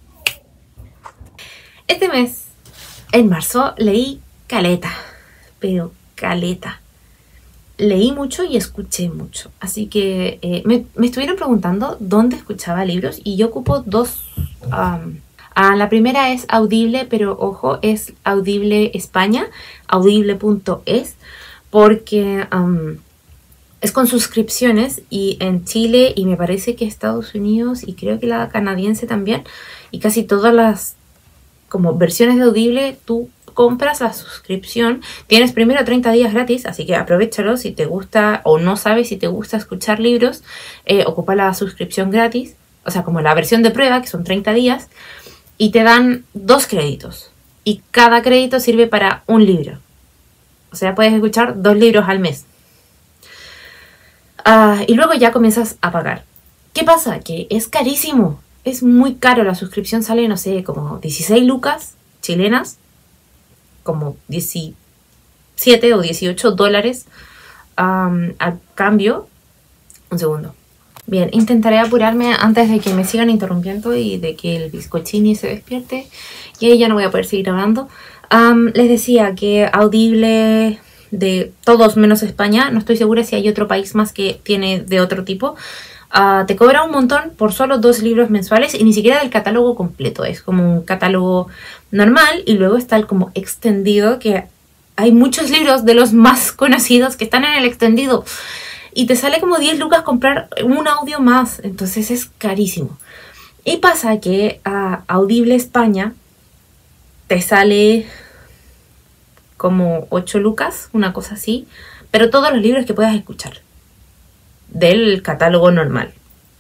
Este mes, en marzo, leí caleta, pero caleta. Leí mucho y escuché mucho. Así que eh, me, me estuvieron preguntando dónde escuchaba libros y yo ocupo dos. Um, ah, la primera es Audible, pero ojo, es Audible España, audible punto es, porque um, es con suscripciones y en Chile y me parece que Estados Unidos y creo que la canadiense también y casi todas las como versiones de Audible tú compras la suscripción, tienes primero treinta días gratis, así que aprovechalo si te gusta o no sabes si te gusta escuchar libros, eh, ocupa la suscripción gratis, o sea, como la versión de prueba, que son treinta días, y te dan dos créditos, y cada crédito sirve para un libro, o sea, puedes escuchar dos libros al mes. Uh, y luego ya comienzas a pagar. ¿Qué pasa? Que es carísimo. Es muy caro. La suscripción sale, no sé, como dieciséis lucas chilenas. Como diecisiete o dieciocho dólares um, al cambio. Un segundo. Bien, intentaré apurarme antes de que me sigan interrumpiendo y de que el bizcochini se despierte. Y ahí ya no voy a poder seguir hablando. Um, les decía que Audible de todos menos España, no estoy segura si hay otro país más que tiene de otro tipo, uh, te cobra un montón por solo dos libros mensuales y ni siquiera del catálogo completo. Es como un catálogo normal y luego está el como extendido, que hay muchos libros de los más conocidos que están en el extendido. Y te sale como diez lucas comprar un audio más. Entonces es carísimo. Y pasa que a uh, Audible España te sale como ocho lucas, una cosa así. Pero todos los libros que puedas escuchar. Del catálogo normal.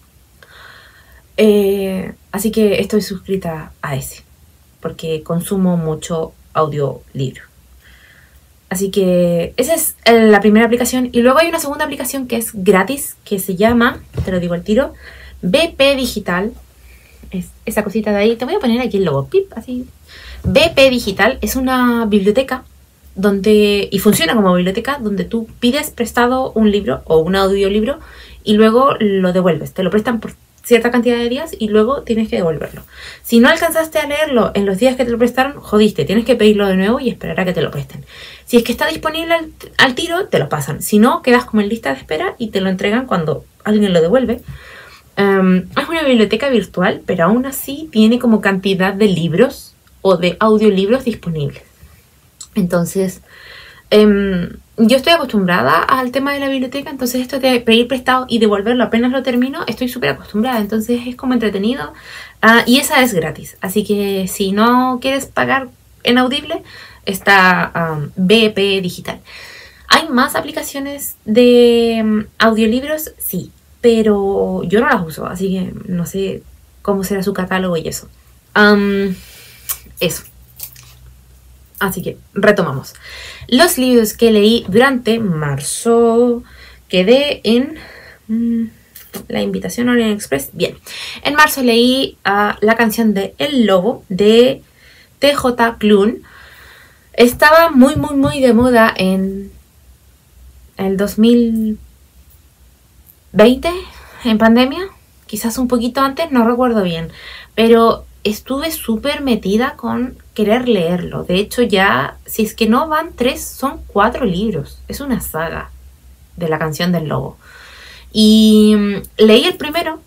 Eh, así que estoy suscrita a ese. Porque consumo mucho audiolibro. Así que esa es la primera aplicación. Y luego hay una segunda aplicación que es gratis, que se llama, te lo digo al tiro, B P Digital. Es esa cosita de ahí. Te voy a poner aquí el logo, pip, así. B P Digital es una biblioteca donde, y funciona como biblioteca, donde tú pides prestado un libro o un audiolibro y luego lo devuelves. Te lo prestan por cierta cantidad de días y luego tienes que devolverlo. Si no alcanzaste a leerlo en los días que te lo prestaron, jodiste, tienes que pedirlo de nuevo y esperar a que te lo presten. Si es que está disponible al, al tiro, te lo pasan. Si no, quedas como en lista de espera y te lo entregan cuando alguien lo devuelve. Um, es una biblioteca virtual, pero aún así tiene como cantidad de libros o de audiolibros disponibles. Entonces, um, yo estoy acostumbrada al tema de la biblioteca, entonces esto de pedir prestado y devolverlo apenas lo termino, estoy súper acostumbrada, entonces es como entretenido. Uh, y esa es gratis, así que si no quieres pagar en Audible, está um, B P Digital. ¿Hay más aplicaciones de um, audiolibros? Sí, pero yo no las uso, así que no sé cómo será su catálogo y eso. Um, eso. Así que retomamos. Los libros que leí durante marzo, quedé en mmm, la invitación a Orient Express. Bien, en marzo leí uh, la canción de El Lobo de T J Klune. Estaba muy, muy, muy de moda en el dos mil veinte, en pandemia. Quizás un poquito antes, no recuerdo bien. Pero estuve súper metida con querer leerlo. De hecho, ya, si es que no van tres, son cuatro libros. Es una saga de la canción del lobo. Y um, leí el primero.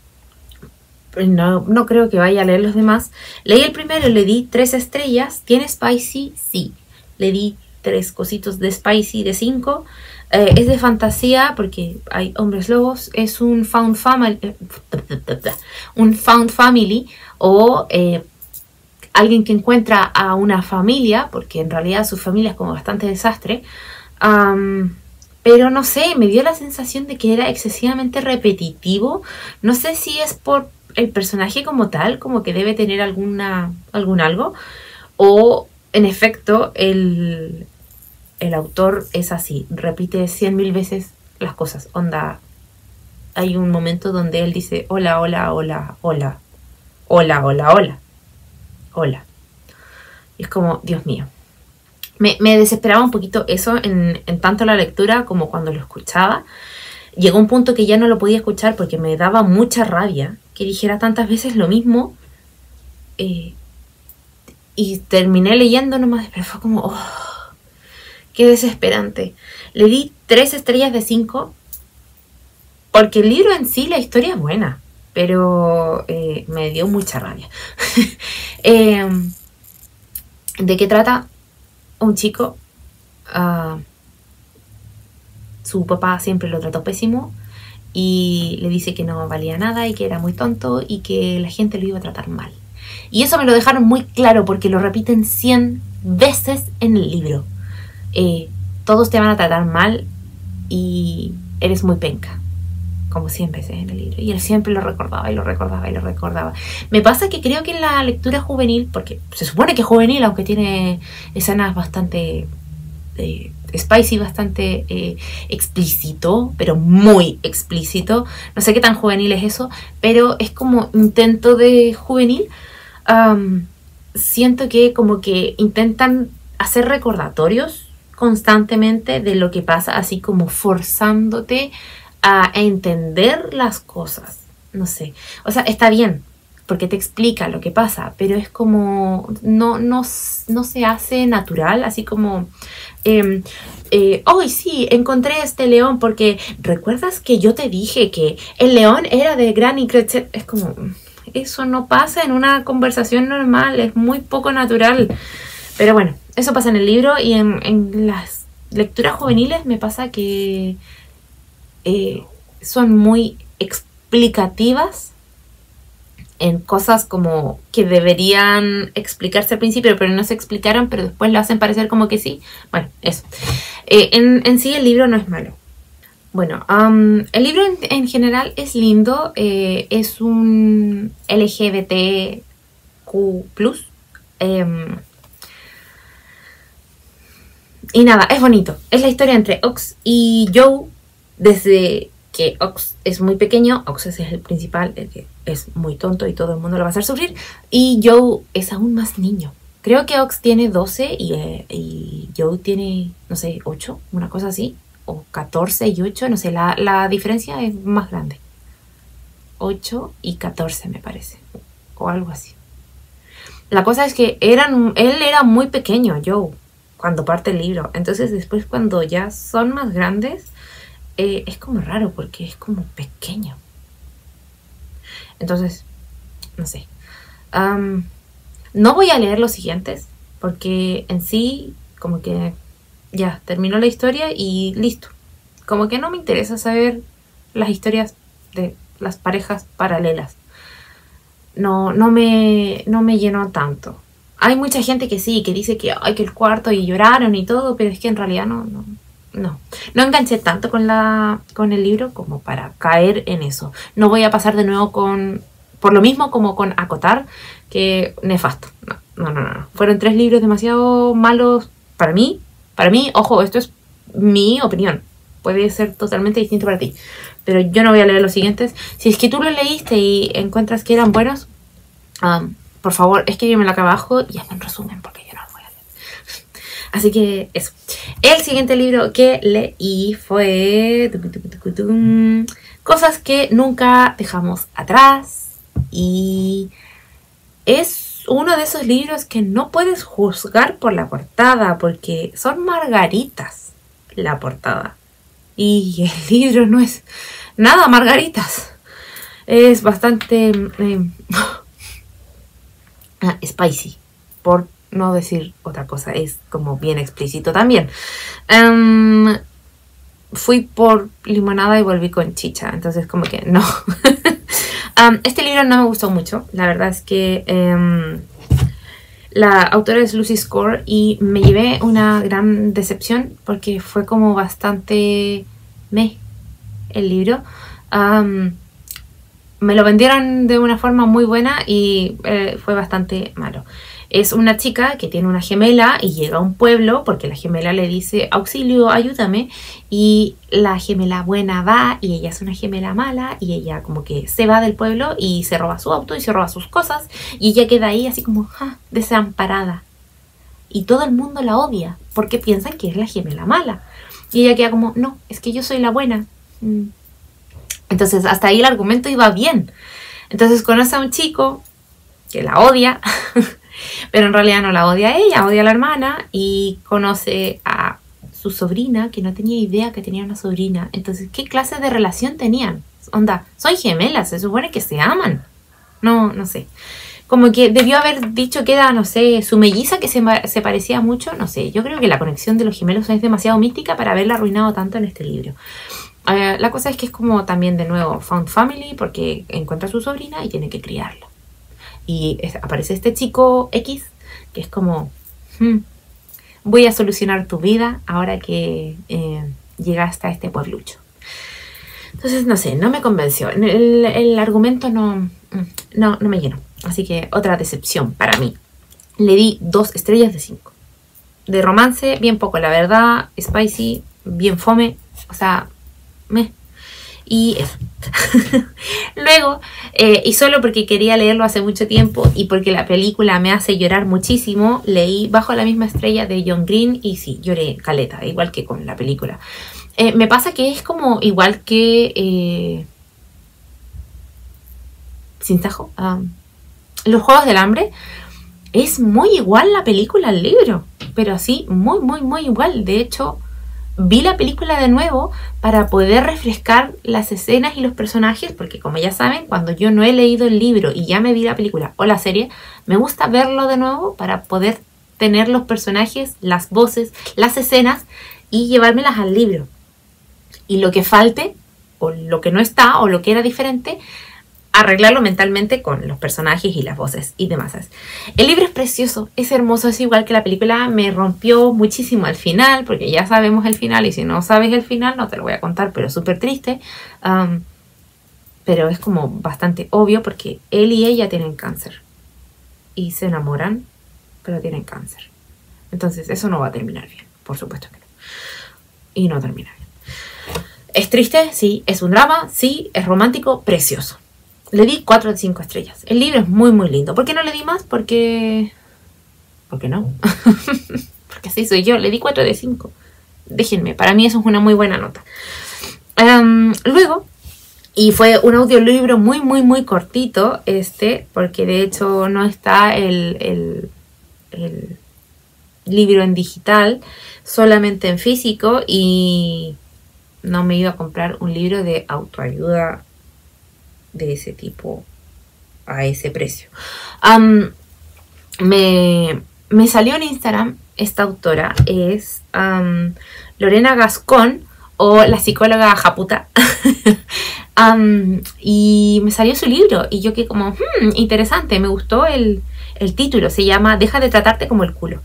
No, no creo que vaya a leer los demás. Leí el primero, le di tres estrellas. ¿Tiene spicy? Sí. Le di tres cositos de spicy de cinco. Eh, es de fantasía porque hay hombres lobos. Es un found family. Un found family. O eh, alguien que encuentra a una familia. Porque en realidad su familia es como bastante desastre. Um, pero no sé, me dio la sensación de que era excesivamente repetitivo. No sé si es por el personaje como tal, como que debe tener alguna algún algo, o en efecto el, el autor es así, repite cien mil veces las cosas. Onda, hay un momento donde él dice hola, hola, hola, hola, hola, hola, hola, hola. Y es como, Dios mío. Me, me desesperaba un poquito eso en, en tanto la lectura como cuando lo escuchaba. Llegó un punto que ya no lo podía escuchar porque me daba mucha rabia que dijera tantas veces lo mismo. Eh, y terminé leyendo nomás, pero fue como, oh, qué desesperante. Le di tres estrellas de cinco porque el libro en sí, la historia es buena, pero eh, me dio mucha rabia. eh, ¿De qué trata? Un chico, uh, su papá siempre lo trató pésimo y le dice que no valía nada y que era muy tonto y que la gente lo iba a tratar mal. Y eso me lo dejaron muy claro porque lo repiten cien veces en el libro. Eh, todos te van a tratar mal y eres muy penca, como cien veces en el libro. Y él siempre lo recordaba y lo recordaba y lo recordaba. Me pasa que creo que en la lectura juvenil, porque se supone que es juvenil, aunque tiene escenas bastante eh, spicy, bastante eh, explícito, pero muy explícito. No sé qué tan juvenil es eso, pero es como intento de juvenil. Um, siento que como que intentan hacer recordatorios constantemente de lo que pasa, así como forzándote a entender las cosas. No sé, o sea, está bien porque te explica lo que pasa, pero es como no, no, no se hace natural, así como eh, eh, oh sí, encontré este león porque ¿recuerdas que yo te dije que el león era de Granny Cretchet? Es como, eso no pasa en una conversación normal, es muy poco natural. Pero bueno, eso pasa en el libro, y en, en las lecturas juveniles me pasa que eh, son muy explicativas en cosas como que deberían explicarse al principio, pero no se explicaron, pero después lo hacen parecer como que sí. Bueno, eso. Eh, en, en sí el libro no es malo. Bueno, um, el libro en, en general es lindo. Eh, es un L G B T Q plus. Eh, y nada, es bonito. Es la historia entre Ox y Joe desde que Ox es muy pequeño. Ox es el principal, el que es muy tonto y todo el mundo lo va a hacer sufrir. Y Joe es aún más niño. Creo que Ox tiene doce y, eh, y Joe tiene, no sé, ocho, una cosa así. O catorce y ocho, no sé, la, la diferencia es más grande. ocho y catorce me parece. O algo así. La cosa es que eran, él era muy pequeño, Joe, cuando parte el libro. Entonces después cuando ya son más grandes, eh, es como raro porque es como pequeño. Entonces, no sé. Um, no voy a leer los siguientes porque en sí como que ya terminó la historia y listo. Como que no me interesa saber las historias de las parejas paralelas. No, no me, no me llenó tanto. Hay mucha gente que sí, que dice que ay, que el cuarto y lloraron y todo, pero es que en realidad no, no, no. No enganché tanto con la, con el libro como para caer en eso. No voy a pasar de nuevo con, por lo mismo como con Acotar, que nefasto. No, no, no, no. Fueron tres libros demasiado malos para mí. Para mí, ojo, esto es mi opinión. Puede ser totalmente distinto para ti. Pero yo no voy a leer los siguientes. Si es que tú los leíste y encuentras que eran buenos, um, por favor, escríbemelo acá abajo y hazme un resumen porque yo no lo voy a leer. Así que eso. El siguiente libro que leí fue Cosas que nunca dejamos atrás. Y es uno de esos libros que no puedes juzgar por la portada porque son margaritas la portada. Y el libro no es nada margaritas. Es bastante eh, ah, spicy, por no decir otra cosa. Es como bien explícito también. Um, fui por limonada y volví con chicha. Entonces como que no. um, este libro no me gustó mucho. La verdad es que um, la autora es Lucy Score y me llevé una gran decepción porque fue como bastante meh el libro. Um, me lo vendieron de una forma muy buena y eh, fue bastante malo. Es una chica que tiene una gemela y llega a un pueblo porque la gemela le dice auxilio, ayúdame, y la gemela buena va y ella es una gemela mala y ella como que se va del pueblo y se roba su auto y se roba sus cosas y ella queda ahí así como ja, desamparada y todo el mundo la odia porque piensan que es la gemela mala y ella queda como no, es que yo soy la buena. Entonces hasta ahí el argumento iba bien. Entonces conoce a un chico que la odia pero en realidad no la odia a ella, odia a la hermana, y conoce a su sobrina, que no tenía idea que tenía una sobrina. Entonces, ¿qué clase de relación tenían? Onda, son gemelas, se supone que se aman. No, no sé. Como que debió haber dicho que era, no sé, su melliza que se, se parecía mucho, no sé. Yo creo que la conexión de los gemelos es demasiado mística para haberla arruinado tanto en este libro. Uh, la cosa es que es como también de nuevo found family, porque encuentra a su sobrina y tiene que criarla. Y aparece este chico X, que es como, hmm, voy a solucionar tu vida ahora que eh, llegaste a este pueblucho. Entonces, no sé, no me convenció. El, el argumento no, no, no me llenó. Así que otra decepción para mí. Le di dos estrellas de cinco. de romance, bien poco, la verdad. Spicy, bien fome. O sea, meh. Y eso. Luego, eh, y solo porque quería leerlo hace mucho tiempo y porque la película me hace llorar muchísimo, leí Bajo la misma estrella de John Green y sí, lloré caleta, igual que con la película. Eh, me pasa que es como igual que... Eh, sin tajo. Um, Los Juegos del Hambre. Es muy igual la película al libro. Pero así, muy, muy, muy igual. De hecho, vi la película de nuevo para poder refrescar las escenas y los personajes. Porque como ya saben, cuando yo no he leído el libro y ya me vi la película o la serie, me gusta verlo de nuevo para poder tener los personajes, las voces, las escenas y llevármelas al libro. Y lo que falte, o lo que no está, o lo que era diferente, arreglarlo mentalmente con los personajes y las voces y demás. El libro es precioso, es hermoso, es igual que la película. Me rompió muchísimo al final, porque ya sabemos el final, y si no sabes el final no te lo voy a contar, pero es súper triste. Um, pero es como bastante obvio, porque él y ella tienen cáncer. Y se enamoran, pero tienen cáncer. Entonces eso no va a terminar bien, por supuesto que no. Y no termina bien. ¿Es triste? Sí. ¿Es un drama? Sí. ¿Es romántico? Precioso. Le di cuatro de cinco estrellas. El libro es muy muy lindo. ¿Por qué no le di más? Porque... ¿Por qué no? Porque así soy yo. Le di cuatro de cinco. Déjenme. Para mí eso es una muy buena nota. Um, luego... Y fue un audiolibro muy muy muy cortito este. Porque de hecho no está el... el, el libro en digital. Solamente en físico. Y... no me iba a comprar un libro de autoayuda de ese tipo a ese precio. Um, me, me salió en Instagram esta autora, es um, Lorena Gascón, o la psicóloga Japuta. um, y me salió su libro y yo quedé como, hmm, interesante, me gustó el, el título, se llama Deja de tratarte como el culo.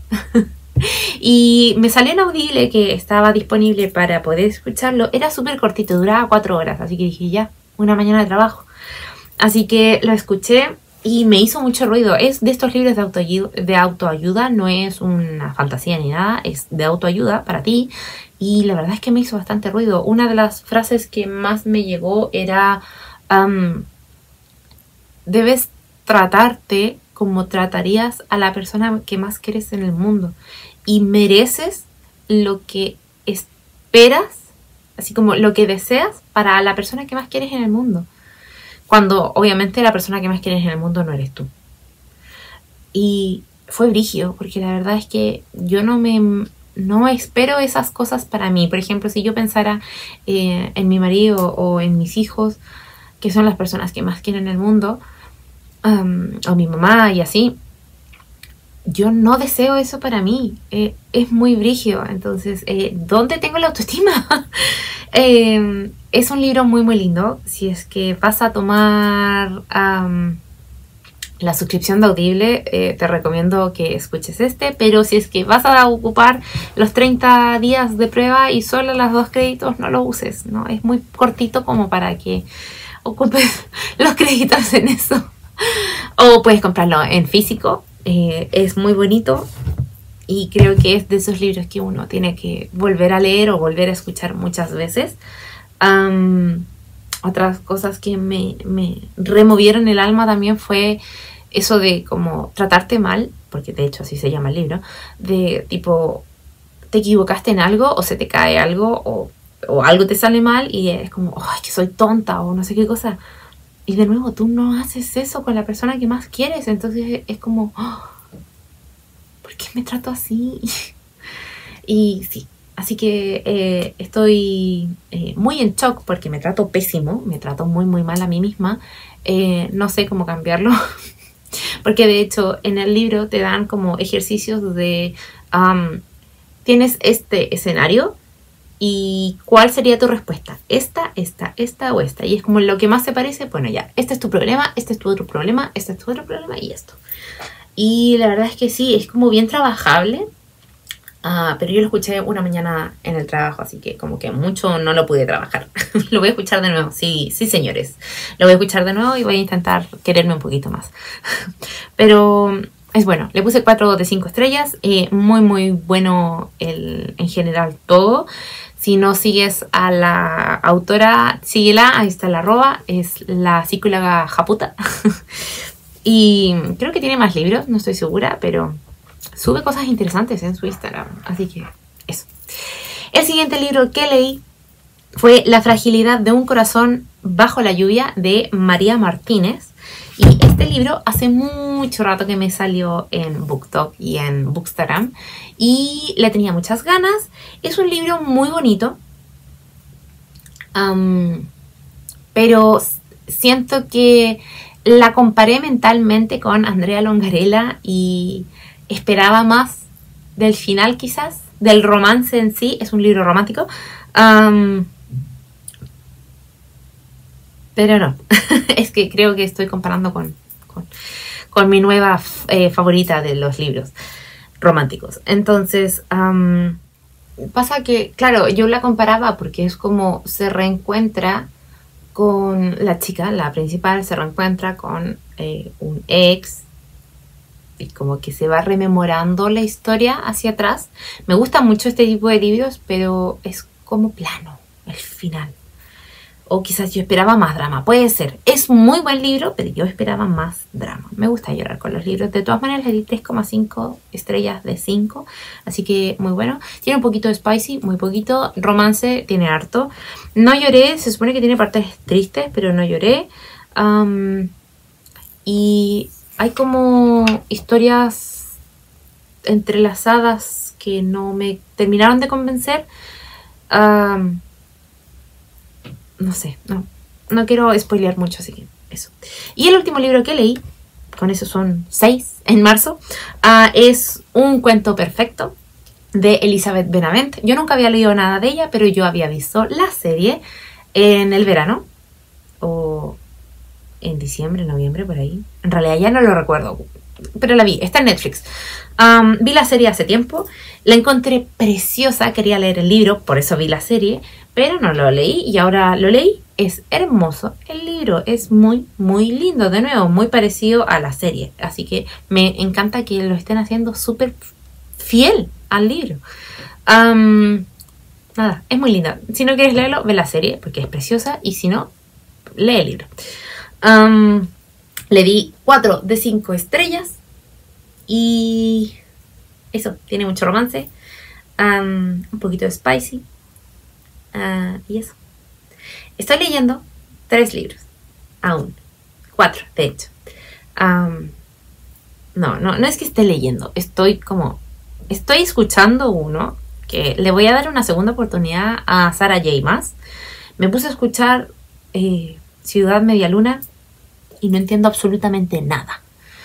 Y me salió en Audible, que estaba disponible para poder escucharlo. Era súper cortito, duraba cuatro horas, así que dije ya, una mañana de trabajo. Así que lo escuché y me hizo mucho ruido. Es de estos libros de autoayuda, de autoayuda, no es una fantasía ni nada, es de autoayuda para ti. Y la verdad es que me hizo bastante ruido. Una de las frases que más me llegó era um, debes tratarte como tratarías a la persona que más quieres en el mundo. Y mereces lo que esperas, así como lo que deseas para la persona que más quieres en el mundo. Cuando obviamente la persona que más quieres en el mundo no eres tú. Y fue brígido, porque la verdad es que yo no me... no espero esas cosas para mí. Por ejemplo, si yo pensara eh, en mi marido o en mis hijos, que son las personas que más quieren en el mundo, um, o mi mamá y así, yo no deseo eso para mí. Eh, es muy brígido. Entonces, eh, ¿dónde tengo la autoestima? eh, es un libro muy muy lindo. Si es que vas a tomar um, la suscripción de Audible, eh, te recomiendo que escuches este. Pero si es que vas a ocupar los treinta días de prueba y solo los dos créditos, no lo uses, ¿no? Es muy cortito como para que ocupes los créditos en eso. O puedes comprarlo en físico. Eh, es muy bonito y creo que es de esos libros que uno tiene que volver a leer o volver a escuchar muchas veces. Um, otras cosas que me, me removieron el alma también fue eso de como tratarte mal, porque de hecho así se llama el libro, de tipo te equivocaste en algo o se te cae algo o, o algo te sale mal y es como, ay, que soy tonta o no sé qué cosa. Y de nuevo, tú no haces eso con la persona que más quieres. Entonces es como, oh, ¿por qué me trato así? Y sí, así que eh, estoy eh, muy en shock porque me trato pésimo. Me trato muy muy mal a mí misma. Eh, no sé cómo cambiarlo. Porque de hecho en el libro te dan como ejercicios de... Um, tienes este escenario. ¿Y cuál sería tu respuesta? ¿Esta, esta, esta o esta? Y es como lo que más se parece. Bueno, ya, este es tu problema, este es tu otro problema, este es tu otro problema y esto. Y la verdad es que sí, es como bien trabajable. Uh, pero yo lo escuché una mañana en el trabajo, así que como que mucho no lo pude trabajar. Lo voy a escuchar de nuevo, sí, sí señores. Lo voy a escuchar de nuevo y voy a intentar quererme un poquito más. Pero es bueno. Le puse cuatro de cinco estrellas. Eh, muy, muy bueno el, en general todo. Si no sigues a la autora, síguela. Ahí está la arroba. Es la psicóloga Japuta. Y creo que tiene más libros, no estoy segura, pero sube cosas interesantes en su Instagram. Así que eso. El siguiente libro que leí fue La fragilidad de un corazón bajo la lluvia de María Martínez. Y este libro hace mucho rato que me salió en BookTok y en Bookstagram y le tenía muchas ganas. Es un libro muy bonito, um, pero siento que la comparé mentalmente con Andrea Longarella y esperaba más del final quizás, del romance en sí. Es un libro romántico. Um, Pero no, es que creo que estoy comparando con, con, con mi nueva eh, favorita de los libros románticos. Entonces, um, pasa que, claro, yo la comparaba porque es como se reencuentra con la chica, la principal, se reencuentra con eh, un ex y como que se va rememorando la historia hacia atrás. Me gusta mucho este tipo de libros, pero es como plano el final. O quizás yo esperaba más drama, puede ser. Es muy buen libro, pero yo esperaba más drama. Me gusta llorar con los libros. De todas maneras le di tres coma cinco estrellas de cinco. Así que muy bueno. Tiene un poquito de spicy, muy poquito. Romance tiene harto. No lloré, se supone que tiene partes tristes, pero no lloré. Um, y hay como historias entrelazadas que no me terminaron de convencer. Um, No sé, no, no quiero spoilear mucho, así que eso. Y el último libro que leí, con eso son seis en marzo, uh, es Un cuento perfecto de Elizabeth Benavent. Yo nunca había leído nada de ella, pero yo había visto la serie en el verano, o en diciembre, noviembre, por ahí. En realidad ya no lo recuerdo, pero la vi, está en Netflix. Um, vi la serie hace tiempo, la encontré preciosa, quería leer el libro, por eso vi la serie, pero no lo leí y ahora lo leí. Es hermoso el libro, es muy, muy lindo, de nuevo, muy parecido a la serie. Así que me encanta que lo estén haciendo súper fiel al libro. Um, nada, es muy linda. Si no quieres leerlo, ve la serie porque es preciosa y si no, lee el libro. Um, le di cuatro de cinco estrellas y eso, tiene mucho romance, um, un poquito de spicy uh, y eso. Estoy leyendo tres libros, aún, cuatro de hecho. Um, no, no, no es que esté leyendo, estoy como, estoy escuchando uno que le voy a dar una segunda oportunidad a Sarah J. Maas. Me puse a escuchar eh, Ciudad Media Luna y no entiendo absolutamente nada.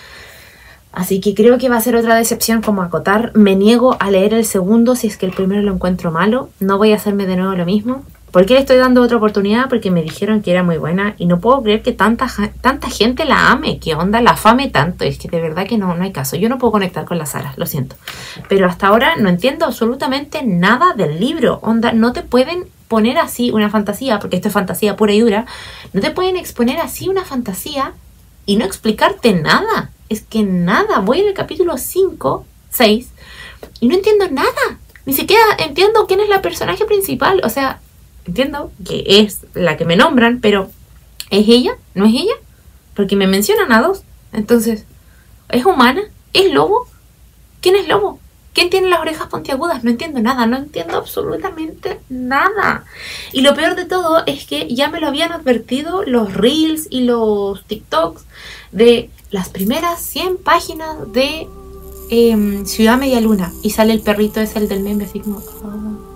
Así que creo que va a ser otra decepción como acotar. Me niego a leer el segundo si es que el primero lo encuentro malo. No voy a hacerme de nuevo lo mismo. ¿Por qué le estoy dando otra oportunidad? Porque me dijeron que era muy buena y no puedo creer que tanta, tanta gente la ame. ¿Qué onda? La fame tanto. Es que de verdad que no, no hay caso. Yo no puedo conectar con la Sara, lo siento. Pero hasta ahora no entiendo absolutamente nada del libro. Onda, no te pueden poner así una fantasía, porque esto es fantasía pura y dura. No te pueden exponer así una fantasía y no explicarte nada. Es que nada. Voy en el capítulo cinco, seis y no entiendo nada. Ni siquiera entiendo quién es la personaje principal. O sea, entiendo que es la que me nombran, pero ¿es ella? ¿No es ella? Porque me mencionan a dos. Entonces, ¿es humana? ¿Es lobo? ¿Quién es lobo? ¿Quién tiene las orejas puntiagudas? No entiendo nada, no entiendo absolutamente nada. Y lo peor de todo es que ya me lo habían advertido los Reels y los TikToks de las primeras cien páginas de eh, Ciudad Media Luna. Y sale el perrito, es el del meme, así como... Oh.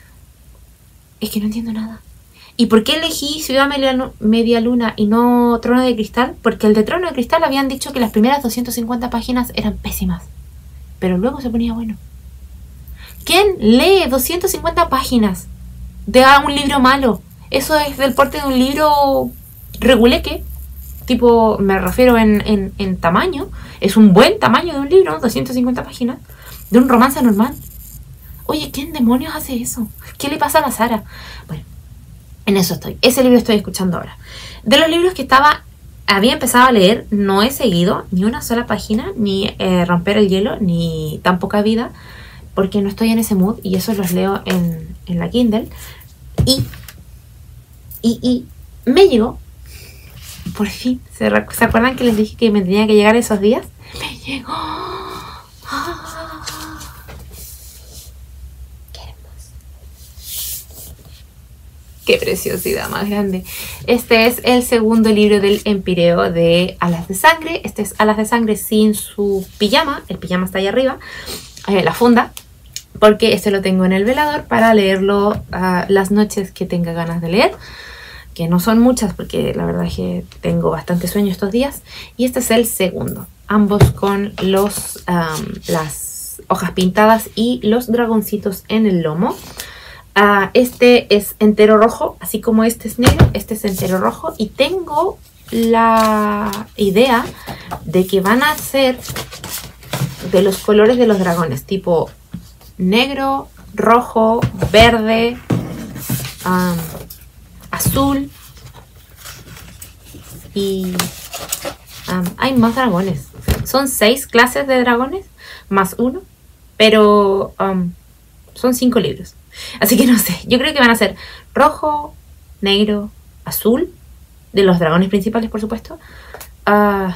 Es que no entiendo nada. ¿Y por qué elegí Ciudad Media Luna y no Trono de Cristal? Porque el de Trono de Cristal habían dicho que las primeras doscientas cincuenta páginas eran pésimas. Pero luego se ponía bueno. ¿Quién lee doscientas cincuenta páginas de un libro malo? Eso es del porte de un libro reguleque. Tipo, me refiero en, en, en tamaño. Es un buen tamaño de un libro, doscientas cincuenta páginas. De un romance normal. Oye, ¿quién demonios hace eso? ¿Qué le pasa a la Sara? Bueno, en eso estoy. Ese libro estoy escuchando ahora. De los libros que estaba había empezado a leer, no he seguido ni una sola página, ni eh, Romper el hielo, ni Tan poca vida, porque no estoy en ese mood y eso los leo en, en la Kindle. Y, y, y me llegó, por fin, ¿se, ¿se acuerdan que les dije que me tenía que llegar esos días? Me llegó. ¡Ah! ¡Qué hermoso! ¡Qué preciosidad más grande! Este es el segundo libro del Empireo de Alas de Sangre. Este es Alas de Sangre sin su pijama. El pijama está ahí arriba, eh, la funda. Porque este lo tengo en el velador para leerlo uh, las noches que tenga ganas de leer. Que no son muchas porque la verdad es que tengo bastante sueño estos días. Y este es el segundo. Ambos con los, um, las hojas pintadas y los dragoncitos en el lomo. Uh, este es entero rojo, así como este es negro. Este es entero rojo. Y tengo la idea de que van a ser de los colores de los dragones. Tipo negro, rojo, verde, um, azul y um, hay más dragones. Son seis clases de dragones más uno, pero um, son cinco libros. Así que no sé, yo creo que van a ser rojo, negro, azul, de los dragones principales por supuesto, uh,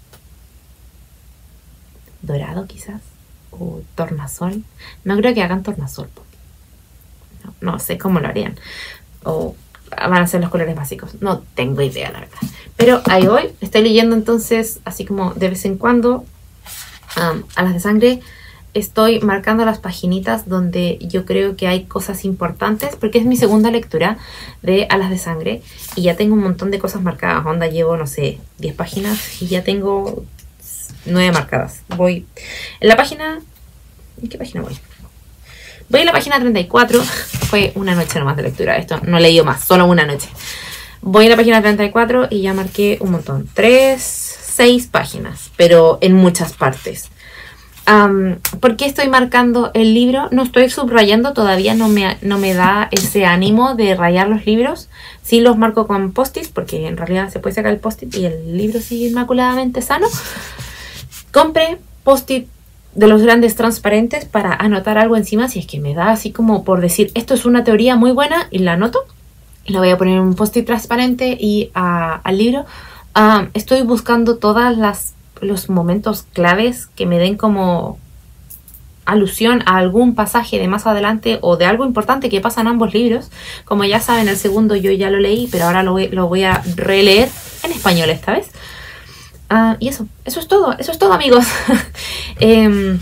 dorado quizás, o tornasol. No creo que hagan tornasol. No, no sé cómo lo harían. O van a ser los colores básicos. No tengo idea, la verdad. Pero ahí voy. Estoy leyendo entonces, así como de vez en cuando, um, Alas de Sangre. Estoy marcando las paginitas donde yo creo que hay cosas importantes, porque es mi segunda lectura de Alas de Sangre. Y ya tengo un montón de cosas marcadas. Onda, llevo, no sé, diez páginas y ya tengo nueve marcadas. Voy en la página... ¿En qué página voy? Voy en la página treinta y cuatro. Fue una noche nomás de lectura. Esto no he leído más, solo una noche. Voy en la página treinta y cuatro y ya marqué un montón. Tres, seis páginas, pero en muchas partes. Um, ¿Por qué estoy marcando el libro? No estoy subrayando, todavía no me, no me da ese ánimo de rayar los libros. Sí los marco con post-it, porque en realidad se puede sacar el post-it y el libro sigue inmaculadamente sano. Compré post-it de los grandes transparentes para anotar algo encima si es que me da así como por decir esto es una teoría muy buena y la anoto. Y la voy a poner en un post-it transparente y uh, al libro. Uh, estoy buscando todas las los momentos claves que me den como alusión a algún pasaje de más adelante o de algo importante que pasa en ambos libros. Como ya saben, el segundo yo ya lo leí, pero ahora lo voy, lo voy a releer en español esta vez. Uh, y eso, eso es todo, eso es todo amigos. eh,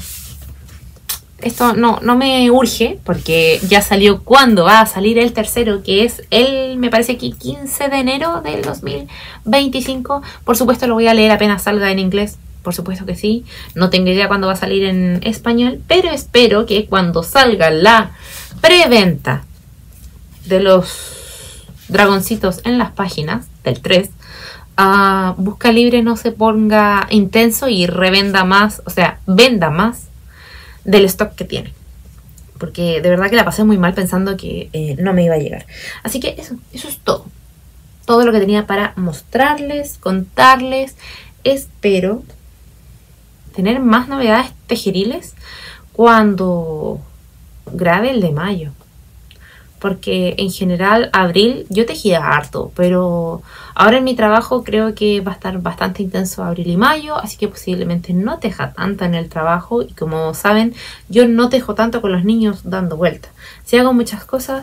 esto no, no me urge porque ya salió cuando va a salir el tercero, que es el, me parece que quince de enero del dos mil veinticinco. Por supuesto lo voy a leer apenas salga en inglés, por supuesto que sí. No tengo idea cuándo va a salir en español, pero espero que cuando salga la preventa de los dragoncitos en las páginas del tres, Uh, Busca Libre no se ponga intenso y revenda más, o sea, venda más del stock que tiene. Porque de verdad que la pasé muy mal pensando que eh, no me iba a llegar. Así que eso, eso es todo. Todo lo que tenía para mostrarles, contarles. Espero tener más novedades tejeriles cuando grabe el de mayo. Porque en general abril yo tejía harto, pero ahora en mi trabajo creo que va a estar bastante intenso abril y mayo, así que posiblemente no teja tanto en el trabajo. Y como saben, yo no tejo tanto con los niños dando vueltas. Sí hago muchas cosas,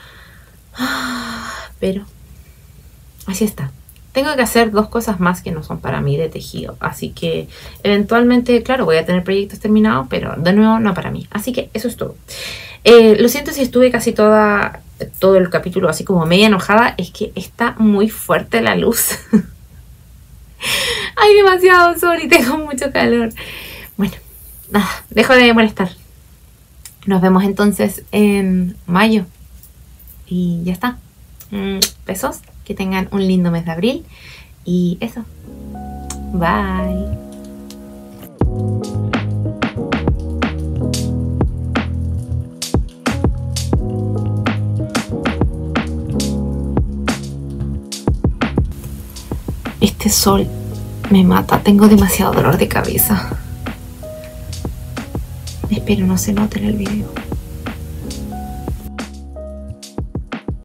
pero así está. Tengo que hacer dos cosas más que no son para mí de tejido, así que eventualmente, claro, voy a tener proyectos terminados, pero de nuevo no para mí. Así que eso es todo. Eh, lo siento si estuve casi toda, todo el capítulo así como media enojada. Es que está muy fuerte la luz. Hay demasiado sol y tengo mucho calor. Bueno, nada, dejo de molestar. Nos vemos entonces en mayo. Y ya está. Mm, besos. Que tengan un lindo mes de abril. Y eso. Bye. Este este sol me mata, tengo demasiado dolor de cabeza. Espero no se note en el video.